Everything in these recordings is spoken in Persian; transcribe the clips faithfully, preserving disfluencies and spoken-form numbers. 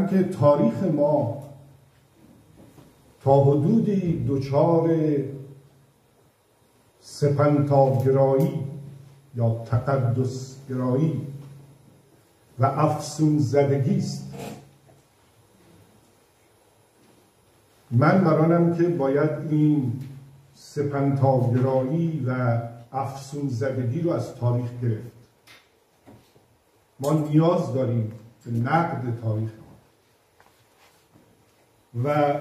که تاریخ ما تا حدودی دچار سپنتاگرایی یا تقدسگرایی و افسون زدگی است. من برانم که باید این سپنتاگرایی و افسون زدگی رو از تاریخ گرفت. ما نیاز داریم به نقد تاریخ و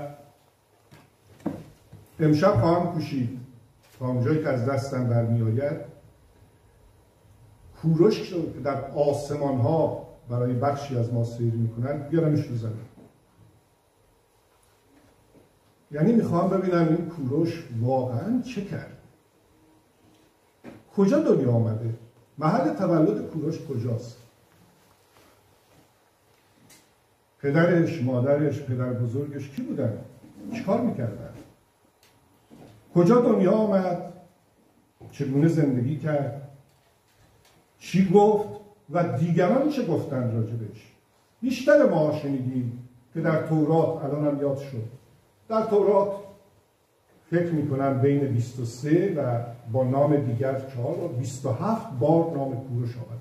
امشب خواهم کوشید تا اونجایی که از دستم برمی آید کوروش که در آسمان ها برای بخشی از ما سیر می کنند بیارمش رو زمین. یعنی میخوام ببینم این کوروش واقعا چه کرد، کجا دنیا آمده، محل تولد کوروش کجاست، پدرش، مادرش، پدر بزرگش کی بودن، چیکار میکردن، کجا دنیا آمد، چگونه زندگی کرد، چی گفت و دیگران چه گفتن راجبش. بیشتر ما شنیدیم که در تورات، الان هم یاد شد، در تورات فکر میکنم بین بیست و سه و با نام دیگر چهار و بیست و هفت بار نام کوروش آمده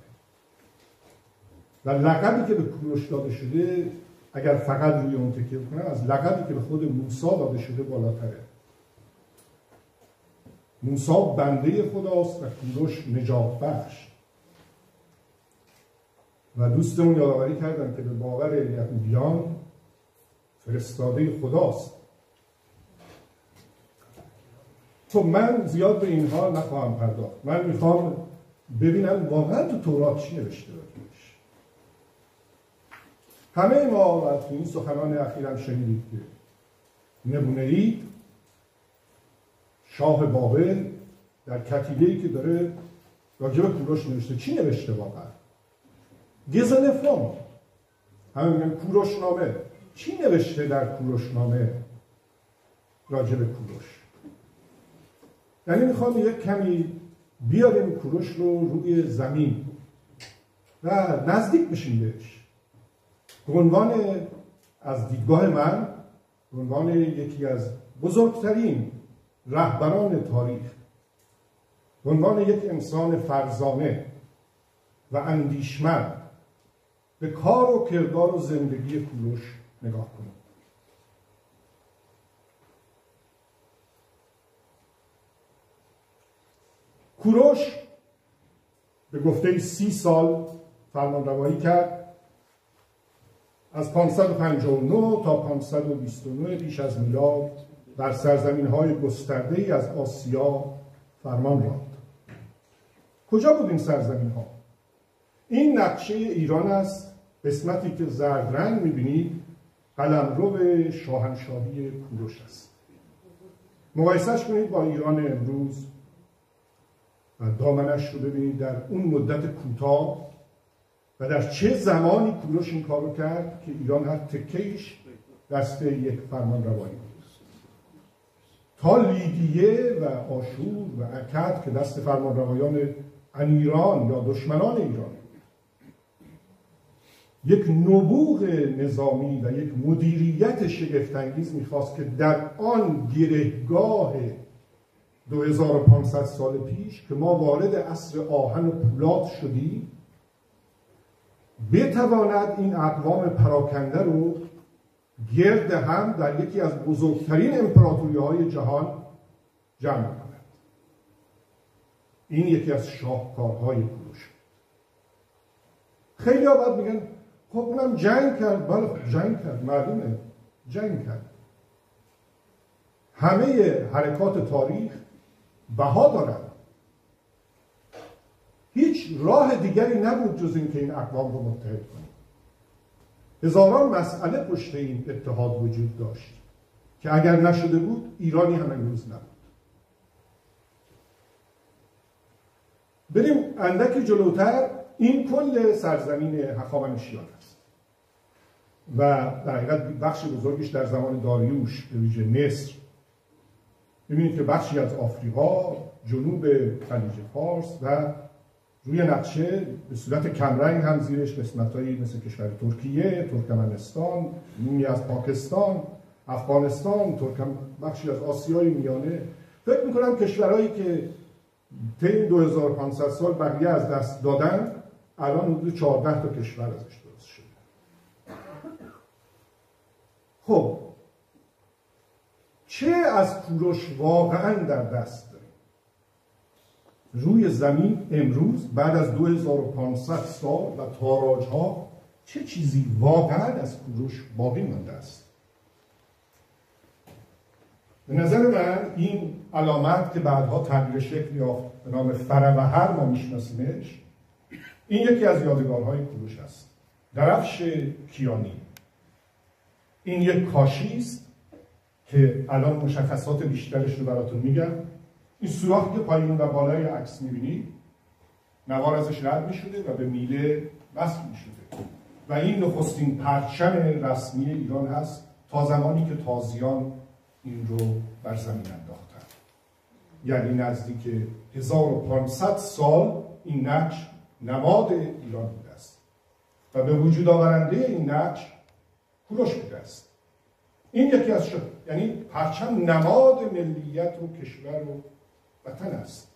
و لقبی که به کوروش داده شده اگر فقط روی اون تکیه کنم از لقبی که به خود موسی داده شده بالاتره. موسی بنده خداست و کوروش نجات بخش. و دوستمون یادآوری کردن که به باور یهودیان فرستاده خداست. خب من زیاد به اینها نخواهم پرداخت. من میخوام ببینم واقعا تو تورات چی نوشته راجبش. همه ما و تو این سخنان اخیرم شنیدید که نمونه‌ای شاه بابل در کتیبه‌ای که داره راجب کوروش نوشته. چی نوشته واقعا؟ گزنفرام، همه میگن کوروش نامه. چی نوشته در کوروش نامه راجب کوروش؟ یعنی میخوام یک کمی بیاریم کوروش رو روی زمین و نزدیک بشیم بهش. به عنوان از دیدگاه من به عنوان یکی از بزرگترین رهبران تاریخ، به عنوان یک انسان فرزانه و اندیشمند به کار و کردار و زندگی کوروش نگاه کنیم. کوروش به گفته سی سال فرمانروایی کرد، از پانصد و پنجاه و نه تا پانصد و بیست و نه پیش از میلاد در سرزمین‌های گسترده‌ای از آسیا فرمان راند. کجا بود این سرزمین‌ها؟ این نقشه ایران است. قسمتی که زرد رنگ می‌بینید قلمرو شاهنشاهی کوروش است. مقایسه‌اش کنید با ایران امروز و دامنش رو ببینید در اون مدت کوتاه و در چه زمانی کوروش این کار رو کرد که ایران هر تکه‌ایش دست یک فرمانروایی بود. تا لیدیه و آشور و اکد که دست فرمانروایان امیران یا دشمنان ایران، یک نبوغ نظامی و یک مدیریت شگفت‌انگیز میخواست که در آن گرهگاه دو هزار و پانصد سال پیش که ما وارد عصر آهن و پولاد شدیم بتواند این اقوام پراکنده رو گرد هم در یکی از بزرگترین امپراتوری‌های جهان جمع کند. این یکی از شاهکارهای کوروش. خیلی ها باید میگن خب اونم جنگ کرد. بله جنگ کرد، معلومه جنگ کرد. همه حرکات تاریخ بها دارند. هیچ راه دیگری نبود جز این که این اقوام رو متحد کنیم. هزاران مسئله پشت این اتحاد وجود داشت که اگر نشده بود ایرانی هم امروز نبود. بریم اندکی جلوتر. این کل سرزمین هخامنشیان است و در حقیقت بخش بزرگش در زمان داریوش به ویژه مصر. ببینید که بخشی از آفریقا، جنوب خلیج فارس و روی نقشه به صورت کمرنگ هم زیرش قسمت‌هایی مثل کشور ترکیه، ترکمنستان، نیمی از پاکستان، افغانستان، ترکم بخشی از آسیای میانه. فکر می‌کنم کشورهایی که طی این دو هزار و پانصد سال بقیه از دست دادن، الان حدود چهارده تا کشور ازش درست شده. خب چه از کوروش واقعا در دست داریم؟ روی زمین امروز بعد از دو هزار و پانصد سال و تاراج‌ها چه چیزی واقعا از کوروش باقی مانده است؟ به نظر من این علامت که بعدها تغییر شکل یافت به نام فروهر ما میشناسیمش، این یکی از یادگارهای کوروش است. درفش کیانی. این یک کاشی است که الان مشخصات بیشترش رو براتون میگم. این سوراخی که پایین و بالای عکس میبینید، نوار ازش رد میشده و به میله وصل میشده و این نخستین پرچم رسمی ایران هست تا زمانی که تازیان این رو بر زمین انداختن. یعنی نزدیک هزار و پانصد سال این نقش نماد ایران بوده است و به وجود آورنده این نقش کوروش بوده است. این یکی از شد، یعنی پرچم نماد ملیت و کشور و وطن است.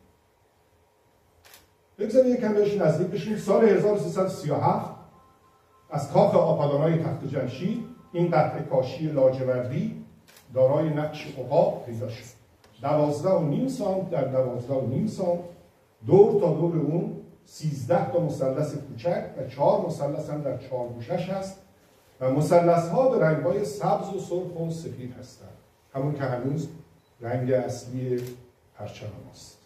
بگذارید یکم بهش نزدیک بشیم. سال هزار و سیصد و سی و هفت از کاخ آپادانای تخت جمشید این قطعه کاشی لاجوردی دارای نقش عقاب پیدا شد. دوازده و نیم سانت در دوازده و نیم سانت، دور تا دور اون سیزده تا مثلث کوچک و چهار مثلث هم در چهار گوشش هست و مثلث ها به رنگ‌های سبز و سرخ و سفید هستند، همون که هنوز رنگ اصلی پرچم ماست.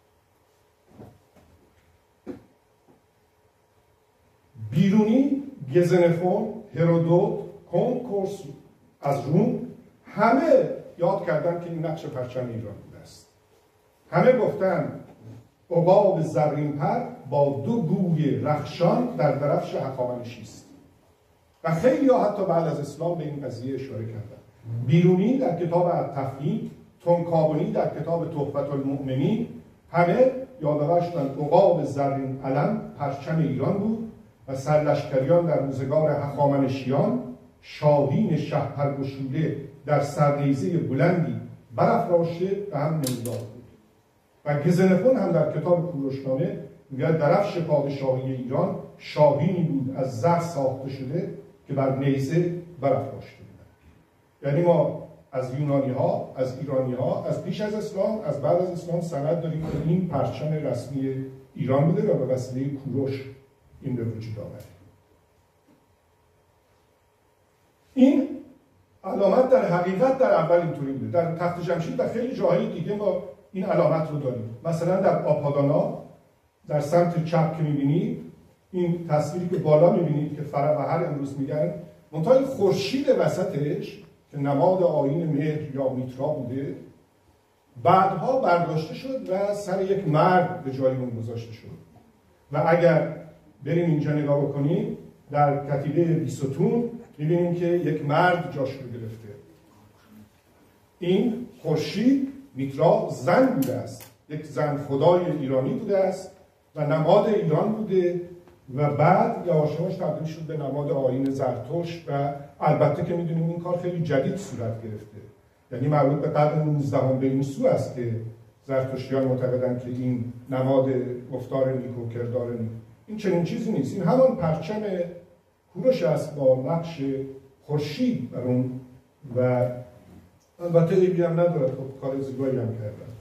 بیرونی گزنفون، هرودوت، کنکورس از روم همه یاد کردن که این نقش پرچم ایران بوده است. همه گفتن عقاب زرین پر با دو گوی رخشان در درفش هخامنشی است و خیلی ها حتی بعد از اسلام به این قضیه اشاره کردن. بیرونی در کتاب التفهیم، تونکابونی در کتاب تحفة المؤمنین همه یادآور شدن عقاب زرین علم پرچم ایران بود و سرلشکریان در روزگار هخامنشیان شاهین شهپر گشوده در سرنیزه بلندی برافراشته به هم نمودار بود. و گزنفون هم در کتاب کوروشنامه میگه درفش پادشاهی ایران شاهینی بود از زر ساخته شده که بر نیزه برافراشته بود. یعنی ما از یونانی ها، از ایرانی ها، از پیش از اسلام، از بعد از اسلام سند داریم که این پرچم رسمی ایران بوده و به وسیله کوروش این به وجود آمده. این علامت در حقیقت در اول اینطوری بوده. در تخت جمشید و خیلی جاهای دیگه ما این علامت رو داریم. مثلا در آپادانا در سمت چپ که می‌بینید، این تصویری که بالا می‌بینید که فروهر امروز میگن، منتهای خورشید وسطش که نماد آیین مهر یا میترا بوده، بعدها برداشته شد و سر یک مرد به جای اون گذاشته شد. و اگر بریم اینجا نگاه بکنیم در کتیبه بیستون می‌بینیم که یک مرد جاش رو گرفته. این خورشید میترا زن بوده است، یک زن خدای ایرانی بوده است و نماد ایران بوده و بعد یواش یواش تبدیل شد به نماد آیین زرتشت و البته که میدونیم این کار خیلی جدید صورت گرفته، یعنی مربوط به قرن نوزدهم به این سو است که زرتشتیان معتقدند که این نماد گفتار نیک و کردار نیک. این چنین چیزی نیست، این همان پرچم کوروش است با نقش خورشید بر اون و البته ایگی هم ندارد، خب کار زیبایی هم کردن.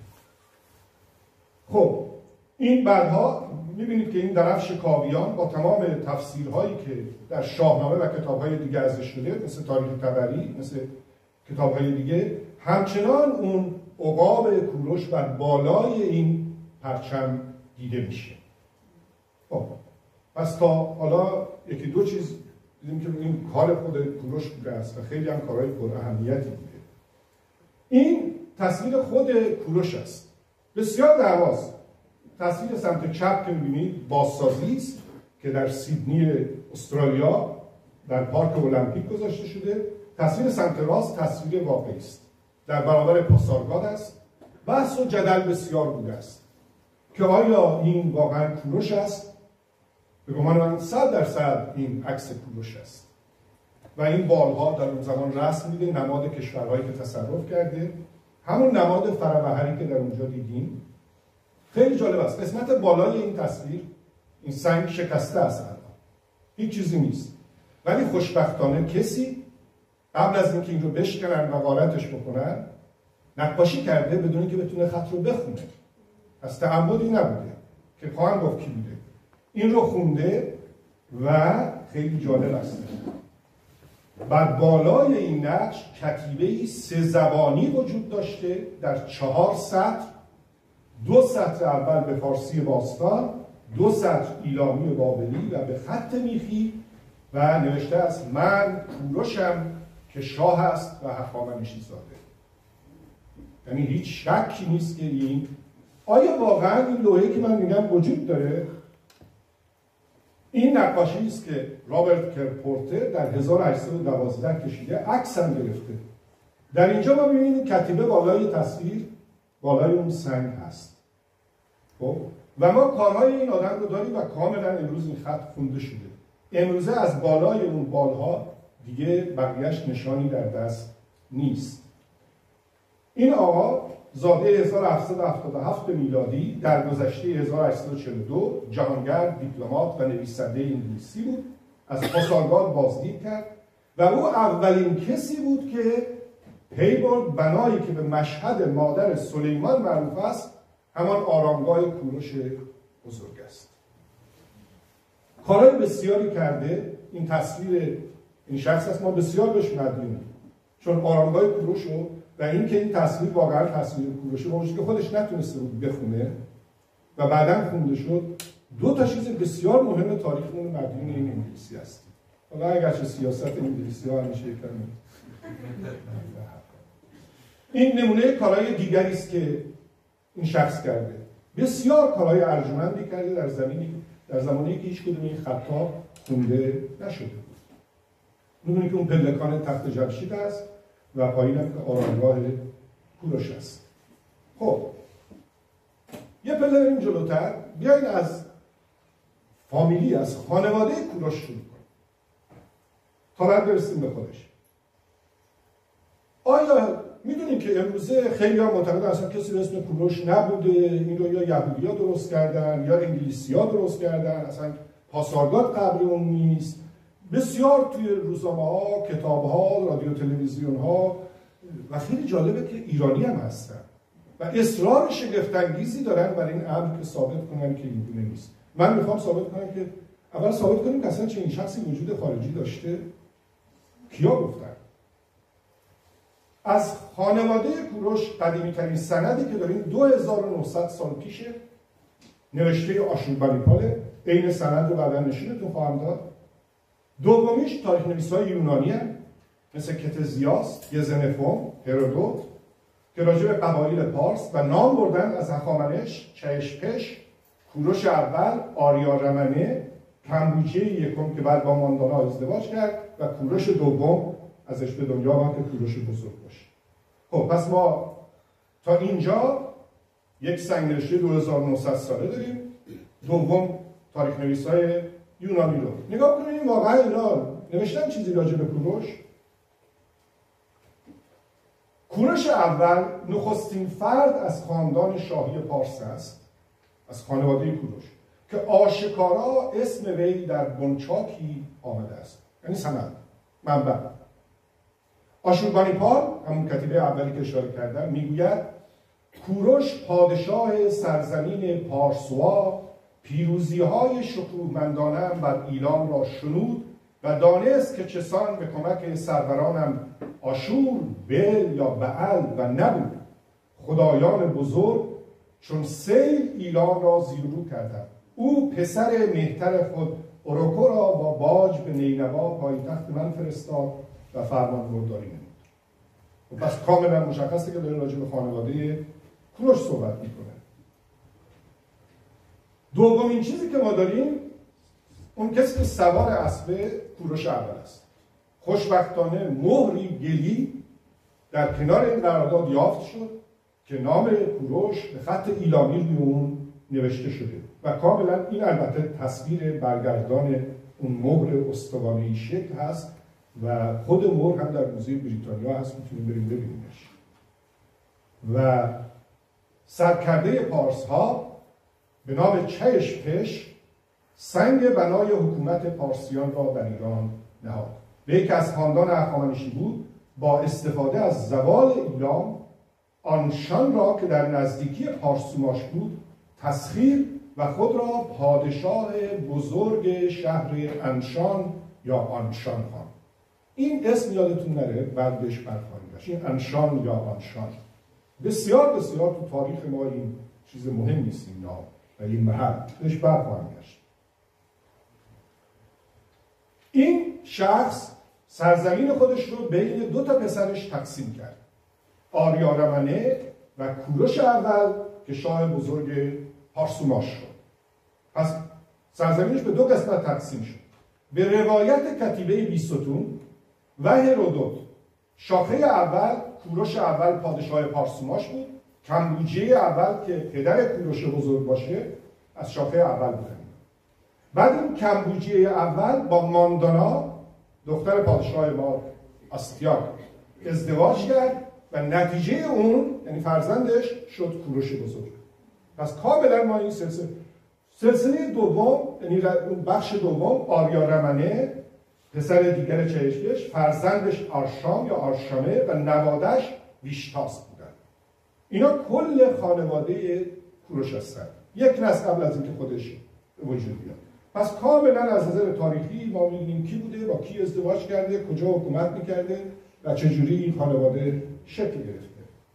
خب این بعدها میبینید که این درفش کاویان با تمام تفسیرهایی که در شاهنامه و کتابهای دیگه ازش شده، مثل تاریخ طبری، مثل کتابهای دیگه، همچنان اون عقاب کوروش بر بالای این پرچم دیده میشه. خب پس تا حالا یکی دو چیز دیدیم که این کار خود کوروش بوده است و خیلی هم کارهای پر اهمیتی بوده. این تصویر خود کوروش است. بسیار دعواست. تصویر سمت چپ که می‌بینید بازسازی است که در سیدنی استرالیا در پارک المپیک گذاشته شده. تصویر سمت راست تصویر واقعی است. در برابر پاسارگاد است. بحث و جدل بسیار بوده است. که آیا این واقعا کوروش است؟ به گمان من صد درصد این عکس کوروش است و این بالها در اون زمان رسم میده نماد کشورهایی که تصرف کرده، همون نماد فرابهری که در اونجا دیدیم. خیلی جالب است. قسمت بالای این تصویر این سنگ شکسته است، الان هیچ چیزی نیست، ولی خوشبختانه کسی قبل از اینکه این رو بشکنن و غارتش بکنن نقاشی کرده بدون اینکه بتونه خط رو بخونه. از تعمدی نبوده که خواهم گفت کی بوده. این رو خونده و خیلی جالب است. بر بالای این نقش کتیبه‌ای سه زبانی وجود داشته در چهار سطر، دو سطر اول به فارسی باستان، دو سطر ایلامی و بابلی و به خط میخی و نوشته است من کوروشم که شاه است و هخامنشی زاده. یعنی هیچ شکی نیست که این آیا واقعا این لوحه‌ای که من میگم وجود داره؟ این نقاشی است که رابرت کرپورتر در هزار و هشتصد و دوازده کشیده، عکس هم گرفته. در اینجا ما می‌بینیم کتیبه بالای تصویر بالای اون سنگ هست. خب و ما کارهای این آدم رو داریم و کاملا امروز این خط خونده شده. امروزه از بالای اون بالها دیگه بقیه‌اش نشانی در دست نیست. این آقا زاده هزار و هفتصد و هفتاد و هفت میلادی در گذشته هزار و هشتصد و چهل و دو جهانگرد، دیپلمات و نویسنده انگلیسی بود. از پاسارگاد بازدید کرد و او اولین کسی بود که پی برد بنایی که به مشهد مادر سلیمان معروف است همان آرامگاه کوروش بزرگ است. کارهای بسیاری کرده. این تصویر این شخص است، ما بسیار بهش مدیونیم، چون آرامگاه کوروش رو و این که این تصویر واقعا تصویر کوروشه با وجودی که خودش نتونسته بود بخونه و بعداً خونده شد، دو تا چیز بسیار مهم تاریخمون مدیون این انگلیسی است. حالا اگرچه سیاست انگلیسی ها همیشه کمی این نمونه کارهای دیگری است که این شخص کرده. بسیار کارهای ارجمندی کرده در زمینی در زمانی که هیچ کدوم این خطا خونده نشده بود. می‌دونید که اون پلکان تخت جمشید است و پایین هم که آرامگاه کوروش است. خب یه پله بریم جلوتر، بیایید از فامیلی، از خانواده کوروش شروع کنیم تا بعد برسیم به خودش. آیا میدونیم که امروزه خیلی ها معتقدن اصلا کسی به اسم کوروش نبوده، این رو یا یهودی ها درست کردن یا انگلیسی ها درست کردن، اصلا پاسارگاد قبر اون نیست. بسیار توی روزنامه ها، کتاب ها، رادیو تلویزیون ها و خیلی جالبه که ایرانی هم هستن و اصرار شگفت‌انگیزی دارن برای این امر که ثابت کنن که این گونه نیست. من میخوام ثابت کنم که اول ثابت کنیم که اصلا چه این شخصی وجود خارجی داشته. کیا گفتن؟ از خانواده کوروش قدیمی ترین سندی که داریم دو هزار و نهصد سال پیشه، نوشته آشوربانیپاله. عین سند رو بعدا نشونتون خواهم داد. دومیش تاریخ نویس‌های یونانی هم مثل کتزیاس، گزنفون، هرودوت که راجع به قبایل پارس و نام بردن از هخامنش، چشپش، کوروش اول، آریارمنه، کمبوجیه یکم که بعد با ماندانا ازدواج کرد و کوروش دوم ازش به دنیا آمد که کوروش بزرگ باشه. خب پس ما تا اینجا یک سنگ نوشته دو هزار و نهصد ساله داریم. دوم تاریخ نویس‌های یونانی رو نگاه کنیم. واقعا اینا نوشتن چیزی راجع به کوروش؟ کوروش اول نخستین فرد از خاندان شاهی پارس است، از خانواده کوروش، که آشکارا اسم وی در بنچاکی آمده است، یعنی سند منبع. آشوربانیپال، همون کتیبه اولی که اشاره کردم، میگوید کوروش پادشاه سرزمین پارسوا پیروزی‌های شکوهمندانه بر ایلام را شنود و دانست که چسان به کمک سرورانم آشور، بل یا بعل و نبود خدایان بزرگ چون سیل ایلام را زیر و رو کردند. او پسر مهتر خود اوروکو را با باج به نینوا پایتخت من فرستاد و فرمان برداری نمود. پس کاملا مشخصه که داره راجع به خانواده کوروش صحبت میکنه. دومین چیزی که ما داریم اون کسی که سوار اسب کوروش اول است. خوشبختانه مهری گلی در کنار این قرارداد یافت شد که نام کوروش به خط ایلامی روی اون نوشته شده و کاملا این البته تصویر برگردان اون مهر استوانه‌ای شکل هست و خود مهر هم در موزه بریتانیا هست، میتونیم بریم ببینیمش. و سرکرده پارس ها به نام چشپش سنگ بنای حکومت پارسیان را در ایران نهاد. به یک از خاندان هخامنشی بود، با استفاده از زوال ایلام آنشان را که در نزدیکی پارسوماش بود تسخیر و خود را پادشاه بزرگ شهر انشان یا آنشان خواند. این اسم یادتون نره، بعد بهش برخواهیم گشت. این انشان یا آنشان بسیار بسیار تو تاریخ ما این چیز مهم نیست، این نام و این محل بهش برخواهیم گشت. این شخص سرزمین خودش رو بین دو تا پسرش تقسیم کرد، آریارمنه و کوروش اول که شاه بزرگ پارسوماش شد. پس سرزمینش به دو قسمت تقسیم شد. به روایت کتیبه بیستون و هرودوت شاخه اول کوروش اول پادشاه پارسوماش بود، کمبوجیه اول که پدر کوروش بزرگ باشه از شاخه اول بود. بعد این کمبوجیه اول با ماندانا دختر پادشاه ما آستیاک ازدواج کرد و نتیجه اون یعنی فرزندش شد کوروش بزرگ. پس کاملا ما این سلسله سلسله دوم یعنی بخش دوم آریارمنه پسر دیگر چهشکش، فرزندش آرشام یا آرشامه و نوادش ویشتاس بودن. اینا کل خانواده کوروش هستن، یک نسل قبل از اینکه خودش وجود بیاد. پس کاملا از نظر تاریخی ما می‌بینیم کی بوده، با کی ازدواج کرده، کجا حکومت می‌کرده و چجوری این خانواده شکل گرفته.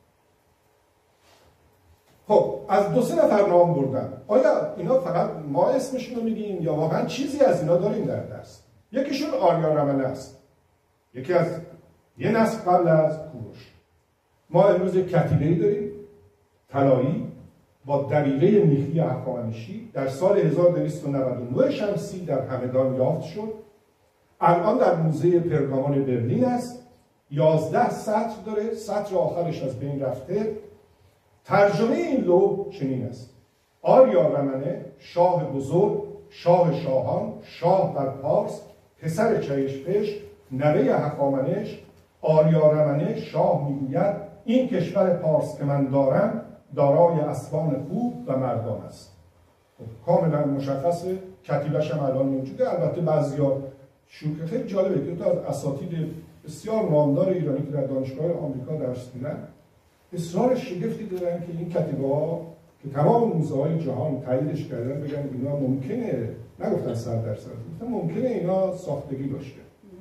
خب از دو سه نفر نام بردن. آیا اینا فقط ما اسمشون رو میگیم یا واقعا چیزی از اینا داریم در دست؟ یکیشون آریارمنه است، یکی از یه نسل قبل از کوروش. ما امروز کتیبه‌ای داریم طلایی با دبیره میخی هخامنشی در سال هزار و دویست و نود و نه شمسی در همدان یافت شد. الان در موزه پرگامان برلین است. یازده سطر داره، سطر آخرش از بین رفته. ترجمه این لوح چنین است: آریارمنه شاه بزرگ، شاه شاهان، شاه بر پارس، پسر چهشپش، نوه هخامنش. آریارمنه شاه میگوید این کشور پارس که من دارم دارای اسبان خوب و مردان است. کاملا مشخصه، کتیبش هم الان موجوده. البته بعضیا شوکه خیلی جالبه که دو تا از اساتید بسیار نامدار ایرانی که در دانشگاه آمریکا درس میدن اصرار شگفتی دارن که این کتیبه ها که تمام موزه های جهان تاییدش کردن بگن اینا ممکنه، نگفتن صد درصد، گفتن ممکنه اینا ساختگی داشته.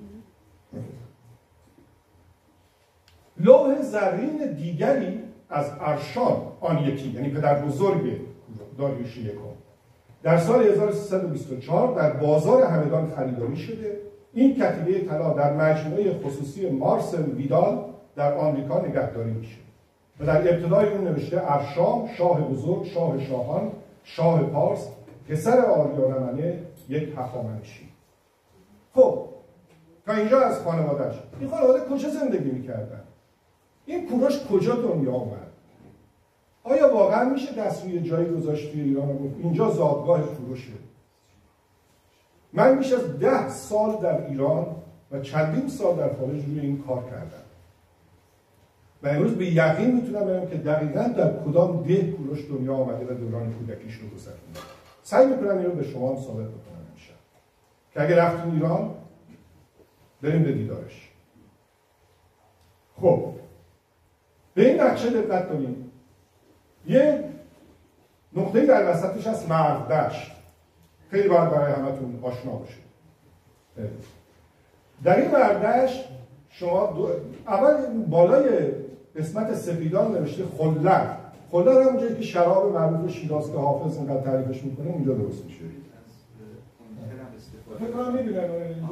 لوح زرین دیگری از ارشان آن یکی یعنی پدر بزرگ داریوش یکم در سال هزار و سیصد و بیست و چهار در بازار همدان خریداری شده. این کتیبه طلا در مجموعه خصوصی مارسل ویدال در آمریکا نگهداری میشه و در ابتدای اون نوشته ارشام شاه بزرگ، شاه شاهان، شاه پارس، پسر آریارمنه، یک هخامنشی. خب تا اینجا از خانواده‌اش. این خانواده کجا زندگی میکردن؟ این کوروش کجا دنیا آمد؟ آیا واقعا میشه دست روی جایی گذاشت توی ایران و گفت اینجا زادگاه کوروشه؟ من بیش از ده سال در ایران و چندین سال در خارج روی این کار کردم و امروز به یقین میتونم بگم که دقیقاً در کدام ده کوروش دنیا آمده و دوران کودکیش رو گذرونده. سعی میکنم این رو به شما ثابت بکنم میشه که اگه رفتین ایران بریم به دیدارش. خب به این نقشه دقت کنید. یه نقطه در وسطش از مردشت، خیلی باید برای همتون آشنا باشه. در این مردشت شما دو... اول بالای قسمت سفیدان نوشته خلر. خلر هم اونجایی که شراب معروف شیراز که حافظ اینقدر تعریفش میکنه اونجا درست میشه. فکر کنم میبینن اینجا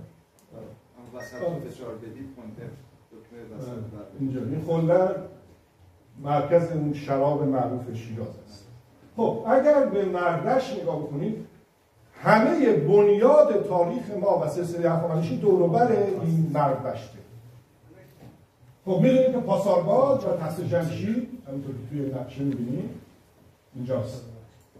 وسط فشار بدید پوینتر اینجا این خلر مرکز اون شراب معروف شیراز است. خب اگر به مردشت نگاه بکنید همه بنیاد تاریخ ما و سلسله هخامنشی دور و بر این مردشته. خب میدونید که پاسارگاد یا تخت جمشید همونطور که توی نقشه میبینید اینجاست.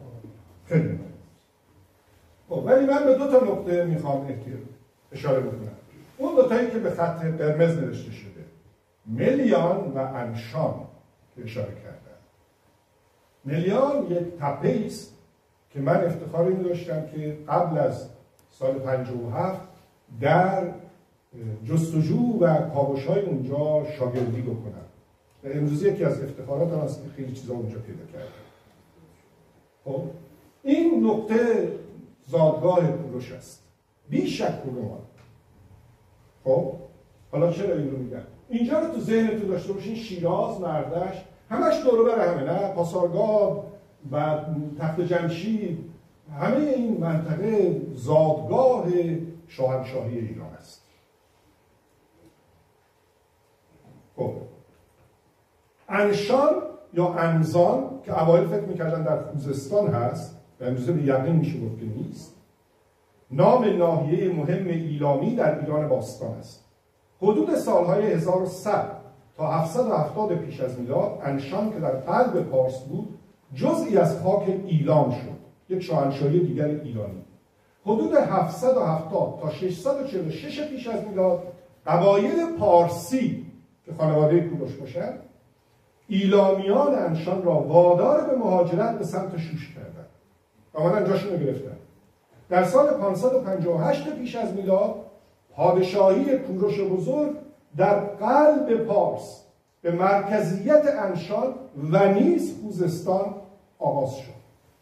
خیلی مهم. خب ولی من به دو تا نقطه میخوام اشاره بکنم. اون دو تایی که به خط قرمز نوشته شده، ملیان و انشان که اشاره کردم. ملیان یک تپه است که من افتخار این داشتم که قبل از سال پنجاه و هفت در جستجو و کاوش‌های اونجا شاگردی بکنم و امروز یکی از افتخارات هم هست که خیلی چیزا اونجا پیدا کردم. خب این نقطه زادگاه کوروش است، بی شک و گمان. خب حالا چرا این رو میگم؟ اینجا رو تو ذهنتون داشته باشین، شیراز، مردشت، همش دور بر همه، نه پاسارگاد و تخت جمشید، همه این منطقه زادگاه شاهنشاهی ایران است. خب انشان یا انزان که اوایل فکر میکردن در خوزستان هست و امروزه به یقین میشه گفت که نیست، نام ناحیه مهم ایلامی در ایران باستان است. حدود سالهای هزار و صد تا هفتصد و هفتاد پیش از میلاد انشان که در قلب پارس بود جزئی از خاک ایلام شد، یک شاهنشاهی دیگر ایرانی. حدود هفتصد و هفتاد تا ششصد و چهل و شش پیش از میلاد قبایل پارسی که خانواده کوروش باشند ایلامیان انشان را وادار به مهاجرت به سمت شوش کردند و آمدن جاشون رو گرفتن. در سال پانصد و پنجاه و هشت پیش از میلاد پادشاهی کوروش بزرگ در قلب پارس به مرکزیت انشان و نیز خوزستان آغاز شد.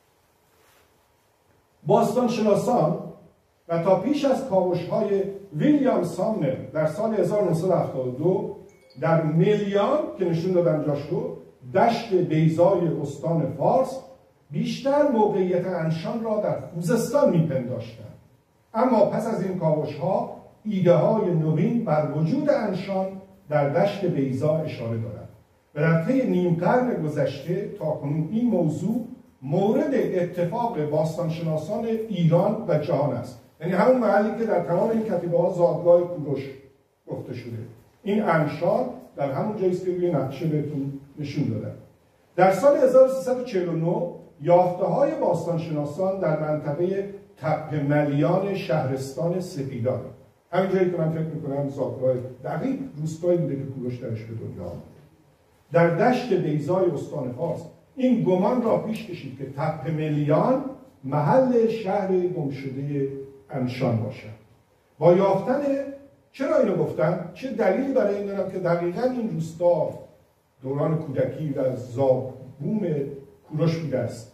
باستانشناسان و تا پیش از کاوش‌های ویلیام سامنر در سال هزار و نهصد و هفتاد و دو در ملیان که نشون دادن جاش رو، دشت بیضای استان فارس، بیشتر موقعیت انشان را در خوزستان میپنداشتند. اما پس از این کاوش‌ها ایده های نوین بر وجود انشان در دشت بیضا اشاره دارد و در طی نیم قرن گذشته تا کنون این موضوع مورد اتفاق باستانشناسان ایران و جهان است. یعنی همون محلی که در تمام این کتیبه ها زادگاه کوروش گفته شده، این انشان در همون جایی است که روی نقشه بهتون نشون دادم. در سال هزار و سیصد و چهل و نه یافته های باستانشناسان در منطقه تپه ملیان شهرستان سپیدان، همین جایی که من فکر میکنم زادگاه دقیق روستایی بوده که کوروش درش به دنیا آمده، در دشت بیضای استان فارس، این گمان را پیش کشید که تپه ملیان محل شهر گمشده انشان باشد. با یافتن، چرا اینو گفتم؟ چه دلیلی برای این دارم که دقیقاً این روستا دوران کودکی و زادبوم کوروش بوده است.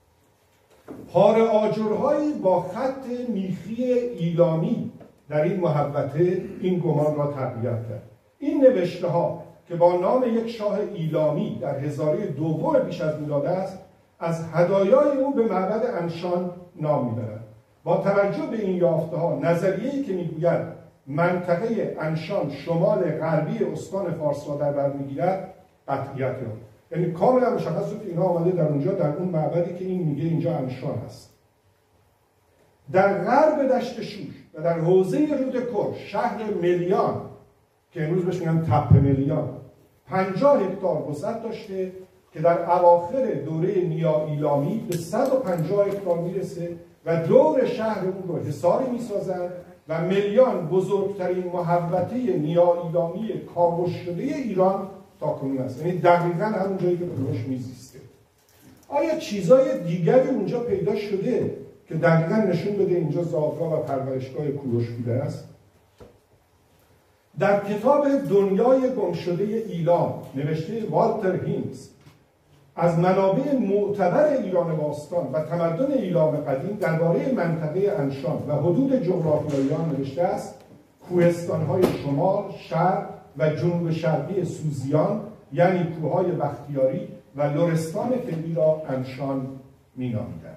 پاره آجرهایی با خط میخی ایلامی در این محوطه این گمان را تقویت کرد. این نوشته ها که با نام یک شاه ایلامی در هزاره دوم پیش از میلاد است، از هدایای او به معبد انشان نام میبرد. با توجه به این یافته ها، نظریه‌ای که میگوید منطقه انشان شمال غربی استان فارس را در بر میگیرد قطعیت یافت. یعنی کاملا مشخص شد که اینا آمده در اونجا، در اون معبدی که این میگه اینجا انشان هست. در غرب دشت شوش و در حوزه رودکور شهر ملیان که امروز بهش میگن تپه ملیان پنجاه هکتار وسعت داشته که در اواخر دوره نیا ایلامی به صد و پنجاه هکتار میرسه و دور شهر اون رو حصاری میسازن و ملیان بزرگترین محوطه نیا ایلامی کاوش شده ایران تا کنون است. یعنی دقیقاً همون جایی که کوروش میزیسته. آیا چیزای دیگری اونجا پیدا شده که دقیقاً نشون بده اینجا زادگاه و پرورشگاه کوروش بوده است؟ در کتاب دنیای گمشده ایلام نوشته والتر هینز از منابع معتبر ایران باستان و تمدن ایلام قدیم درباره منطقه انشان و حدود جغرافیایی آن نوشته است: کوهستان‌های شمال، شرق و جنوب شرقی سوزیان یعنی کوههای بختیاری و لرستان فعلی را انشان می‌نامیدند.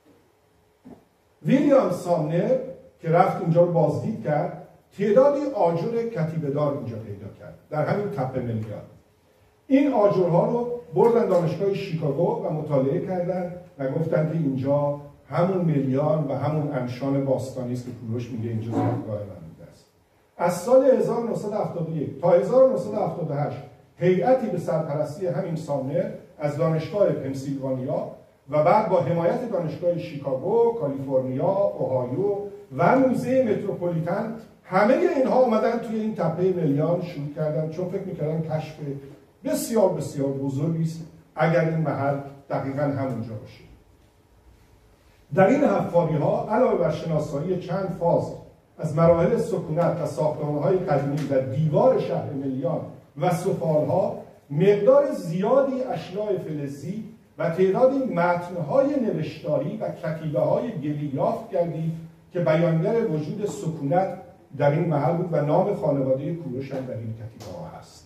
ویلیام سامنر که رفت اینجا رو بازدید کرد، تعدادی آجر کتیبه‌دار اینجا پیدا کرد در همین تپه ملیان. این آجرها رو بردن دانشگاه شیکاگو و مطالعه کردن و گفتن که اینجا همون ملیان و همون انشان باستانی است که کوروش میگه اینجا زادگاه من بوده است. از سال هزار و نهصد و هفتاد و یک تا هزار و نهصد و هفتاد و هشت هیئتی به سرپرستی همین سامنر از دانشگاه پنسیلوانیا و بعد با حمایت دانشگاه شیکاگو، کالیفرنیا، اوهایو و موزه متروپولیتن همه اینها اومدن توی این تپه ملیان شروع کردن، چون فکر میکردن کشف بسیار بسیار بزرگی است اگر این محل دقیقاً همونجا باشه. در این حفاری ها علاوه بر شناسایی چند فاز از مراحل سکونت و ساختمان‌های قدیمی و دیوار شهر ملیان و سفالها، مقدار زیادی اشیاء فلزی و تعدادی متن‌های نوشتاری و کتیبه‌های گلی یافت کردیم که بیانگر وجود سکونت در این محل بود و نام خانواده کوروش هم در این کتیبه‌ها هست.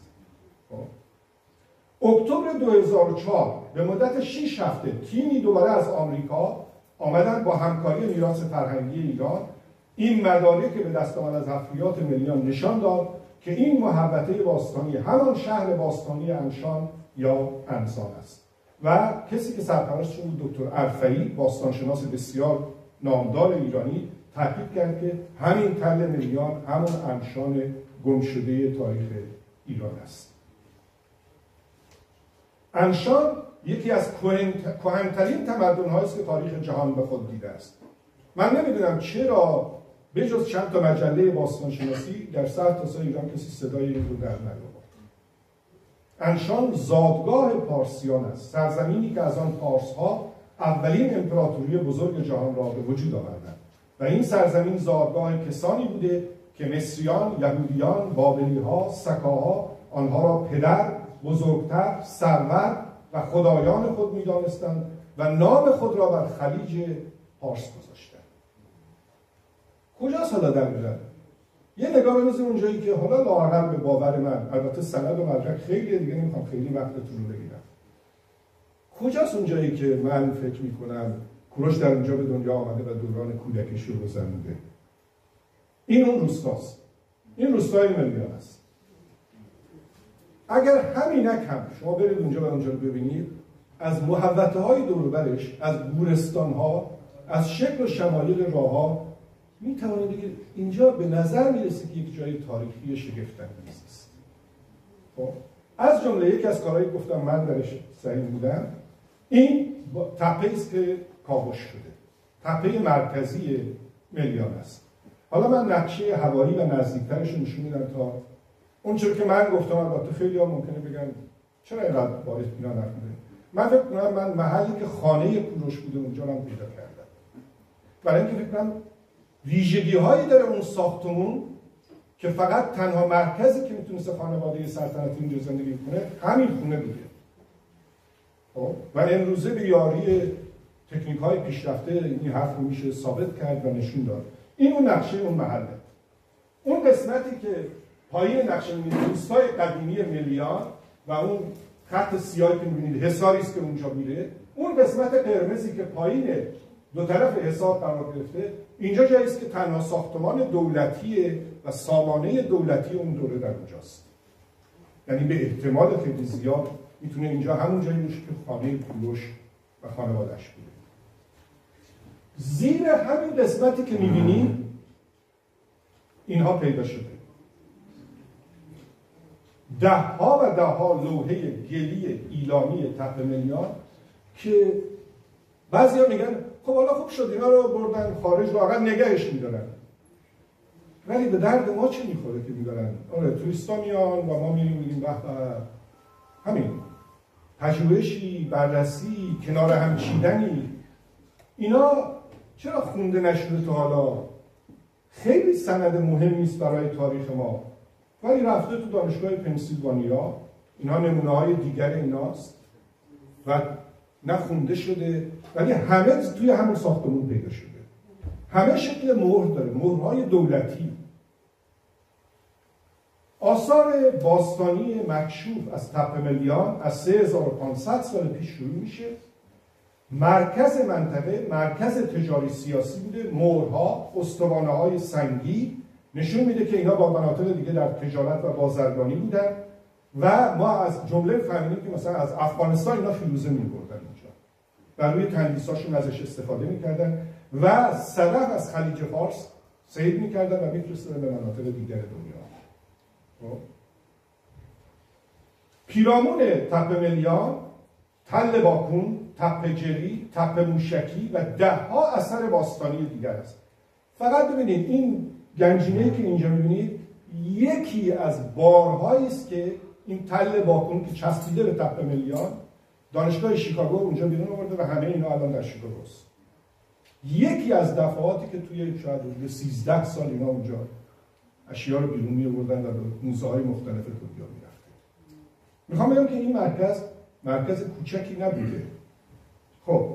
اکتبر دو هزار و چهار به مدت شش هفته تیمی دوباره از آمریکا آمدن با همکاری میراث فرهنگی ایران این مدارک که به دست آمد از حفریات ملیان نشان داد که این محوطه باستانی همان شهر باستانی انشان یا انسان است و کسی که سرپرستش بود دکتر عرفئی، باستانشناس بسیار نامدار ایرانی، تاکید کرد که همین تل ملیان همون انشان گمشده تاریخ ایران است. انشان یکی از کهن‌ترین تمدن‌هایی است که تاریخ جهان به خود دیده است. من نمیدونم چرا به جز چند تا مجله باستانشناسی در سرتاسر ایران کسی صدای این رو در نیاورد. انشان زادگاه پارسیان است، سرزمینی که از آن پارس‌ها اولین امپراتوری بزرگ جهان را به وجود آوردند و این سرزمین زادگاه کسانی بوده که مصریان، یهودیان، بابلی‌ها، سکاها آنها را پدر، بزرگتر، سرور و خدایان خود می‌دانستند و نام خود را بر خلیج پارس گذاشتند. کجاست حالا دقیقاً؟ یه نگاه بندازیم اونجایی که حالا لااقل به باور من، البته سند و مدرک خیلی دیگه نمیخوام خیلی وقتتون رو بگیرم، کجاست اونجایی که من فکر میکنم کوروش در اونجا به دنیا آمده و دوران کودکیش رو گذرونده؟ این اون روستاست، این روستای ملیان است. اگر همینک هم شما برید اونجا و اونجا رو ببینید، از محوطه های دور و برش، از گورستان ها، از شکل و شمایل راه ها می توانید دیگه اینجا به نظر میرسه که یک جای تاریخی شگفت‌انگیز است. خب از جمله یکی از کارهایی گفتم من درش سعی بودم، این تپه است که کاوش شده، تپه مرکزی ملیان است. حالا من نقشه هوایی و نزدیکترش رو نشون میدم تا اونچور که من گفتم. البته خیلی ها ممکنه بگن چرا اینقدر وارد اینا نکنه. من فکر کنم من محلی که خانه کوروش بوده اونجا رو پیدا کردم، برای اینکه فکر کنم ویژگی هایی داره اون ساختمون که فقط تنها مرکزی که میتونست خانواده سلطنتی اینجا زندگی کنه همین خونه بوده. خب و امروزه به یاری تکنیک های پیشرفته این حرف رو میشه ثابت کرد و نشون داد. این اون نقشه اون محله. اون قسمتی که پایین نقشه میبینید روستای قدیمی ملیان و اون خط سیاهی که میبینید حصاری است که اونجا میره، اون قسمت قرمزی که پایین دو طرف حصار قرار گرفته، اینجا جایی است که تنها ساختمان دولتی و سامانه دولتی اون دوره در اونجاست. یعنی به احتمال خیلی زیاد میتونه اینجا همون جایی باشه که خانه کوروش و خانواده‌اش بوده. زیر همین قسمتی که میبینید اینها پیدا شده. ده ها و ده ها لوحه گلی ایلانی تپه ملیان که بعضی ها میگن خب حالا خوب شد اینا رو بردن خارج واقعا نگهش میدارن، ولی به درد ما چه میخوره که میدارن؟ آره توریستا میان و ما میریم میگیم به همین پژوهشی، بررسی، کنار هم چیدنی، اینا چرا خونده نشده تا حالا؟ خیلی سند مهمی است برای تاریخ ما، ولی رفته تو دانشگاه پنسیلوانیا، اینا نمونه های دیگر ایناست و نه خونده شده، ولی همه توی همون ساختمون پیدا شده. همه شکل مهر داره، مهرهای دولتی. آثار باستانی مکشوف از تپه ملیان از سه هزار و پانصد سال پیش شروع میشه. مرکز منطقه، مرکز تجاری سیاسی بوده. مهرها، استوانه‌های سنگی نشون میده که اینا با مناطق دیگه در تجارت و بازرگانی بودن و ما از جمله فهمیدیم که مثلا از افغانستان اینا فیروزه می‌بردن اینجا و روی تندیساشون ازش استفاده می‌کردن و صدف از خلیج فارس صید می‌کردن و می‌فرستادن به مناطق دیگر دنیا. خب پیرامون تپه ملیان، تل باکون تپه جری، تپه موشکی و ده ها اثر باستانی دیگر است. فقط ببینید این گنجینه‌ای که اینجا می‌بینید یکی از بارهایی است که این تل باکون که چسبیده به تپه ملیان دانشگاه شیکاگو اونجا بیرون آورده و همه اینا الان در شیکاگوست. یکی از دفعاتی که توی شاید حدود سیزده سال اینا اونجا اشیا رو بیرون می‌آوردن و به موزه‌های مختلف دنیا می‌رفتن. میخوام بگم که این مرکز مرکز کوچکی نبوده. خب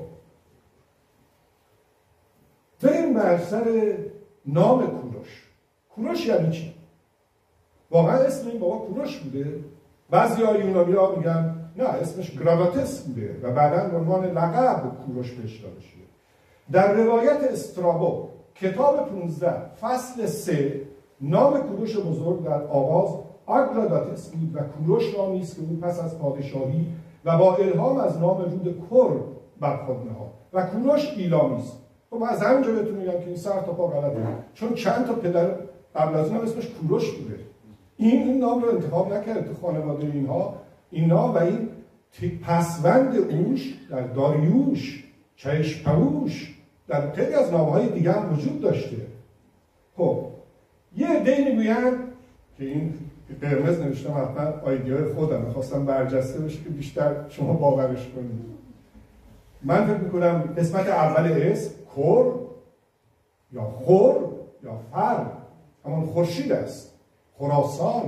بریم بر سر نام کوروش. کوروش یعنی چی؟ واقعا اسم این بابا کوروش بوده؟ بعضی‌ها یونانی‌ها میگن نه اسمش گراداتس بوده و بعداً به عنوان لقب کوروش بهش داده شده. در روایت استرابو کتاب پانزده فصل سه نام کوروش بزرگ در آغاز آگراداتس بود و کوروش نامی است که او پس از پادشاهی و با الهام از نام رود کر بر خود نهاد و کوروش ایلامی است. خب از همینجا بهتون میگم که این سر تا پا غلطه، چون چند تا پدر قبل از اون اسمش کوروش بوده. این این نام رو انتخاب نکرده تو خانواده اینها اینا و این پسوند اوش در داریوش، چشپوش در خیلی از نامهای دیگه هم وجود داشته. خب یه عده‌ای میگویند که این قرمز نوشتم حتما آیدیای خودم میخواستم برجسته بشه که بیشتر شما باورش کنید. من فکر میکنم قسمت اول اسم کور یا خور یا فر همون خورشید است، خراسان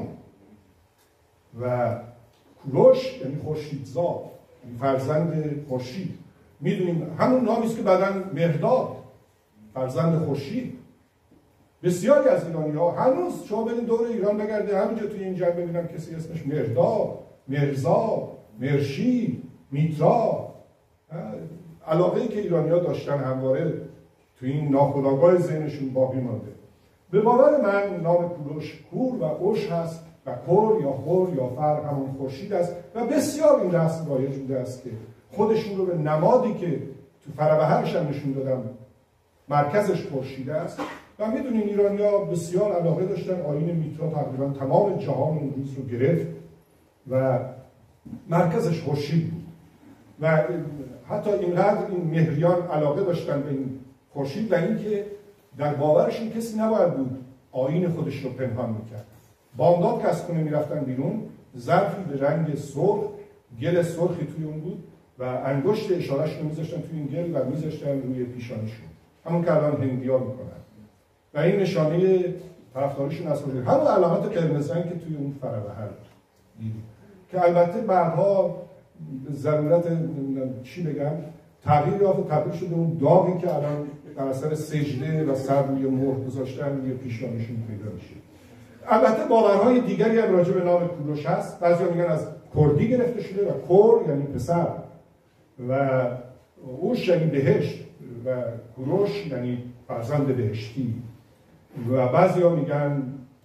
و کوروش یعنی خورشیدزاد، فرزند خورشید. میدونیم همون نامی است که بعداً مهرداد فرزند خورشید. بسیاری از ایرانی‌ها هنوز شما برید دور ایران بگرده همینجا توی این جنگ ببینم کسی اسمش مهرداد، مرزا، مرشید، میترا. علاقه‌ای که ایرانی‌ها داشتن همواره توی این ناخودآگاه ذهنشون باقی مانده. به باور من نام کوروش کور و اوش هست و کور یا خور یا فر همون خورشید است و بسیار این رسم رایج بوده است که خودشون رو به نمادی که تو فرابهرش هم نشون دادم مرکزش خورشید است و میدونین ایرانی‌ها بسیار علاقه داشتن. آیین میترا تقریبا تمام جهان اون روز رو گرفت و مرکزش خورشید بود و حتی اینقدر این مهریان علاقه داشتن به این خورشید و اینکه در باورشون کسی نباید بود آیین خودش رو پنهان میکرد. بامداد که از خونه میرفتن بیرون ظرفی به رنگ سرخ، گل سرخی توی اون بود و انگشت اشارهش رو میذاشتن توی این گل و میذاشتن روی پیشانیشون، همون که الان هندی‌ها میکنن و این نشانه طرفداریشون از خورشید. همون علامت قرمز رنگ که توی اون فرابهر دیدیم که البته بعدها ضرورت چی بگم تغییر یافت و تبدیل شده اون داغی که الان در اثر سجده و سر روی مهر گذاشتن روی پیشانیشون پیدا میشه. البته باورهای دیگری هم راجع به نام کوروش هست. بعضیا میگن از کردی گرفته شده و کور یعنی پسر و اوش یعنی بهشت و کوروش یعنی فرزند بهشتی و بعضیا میگن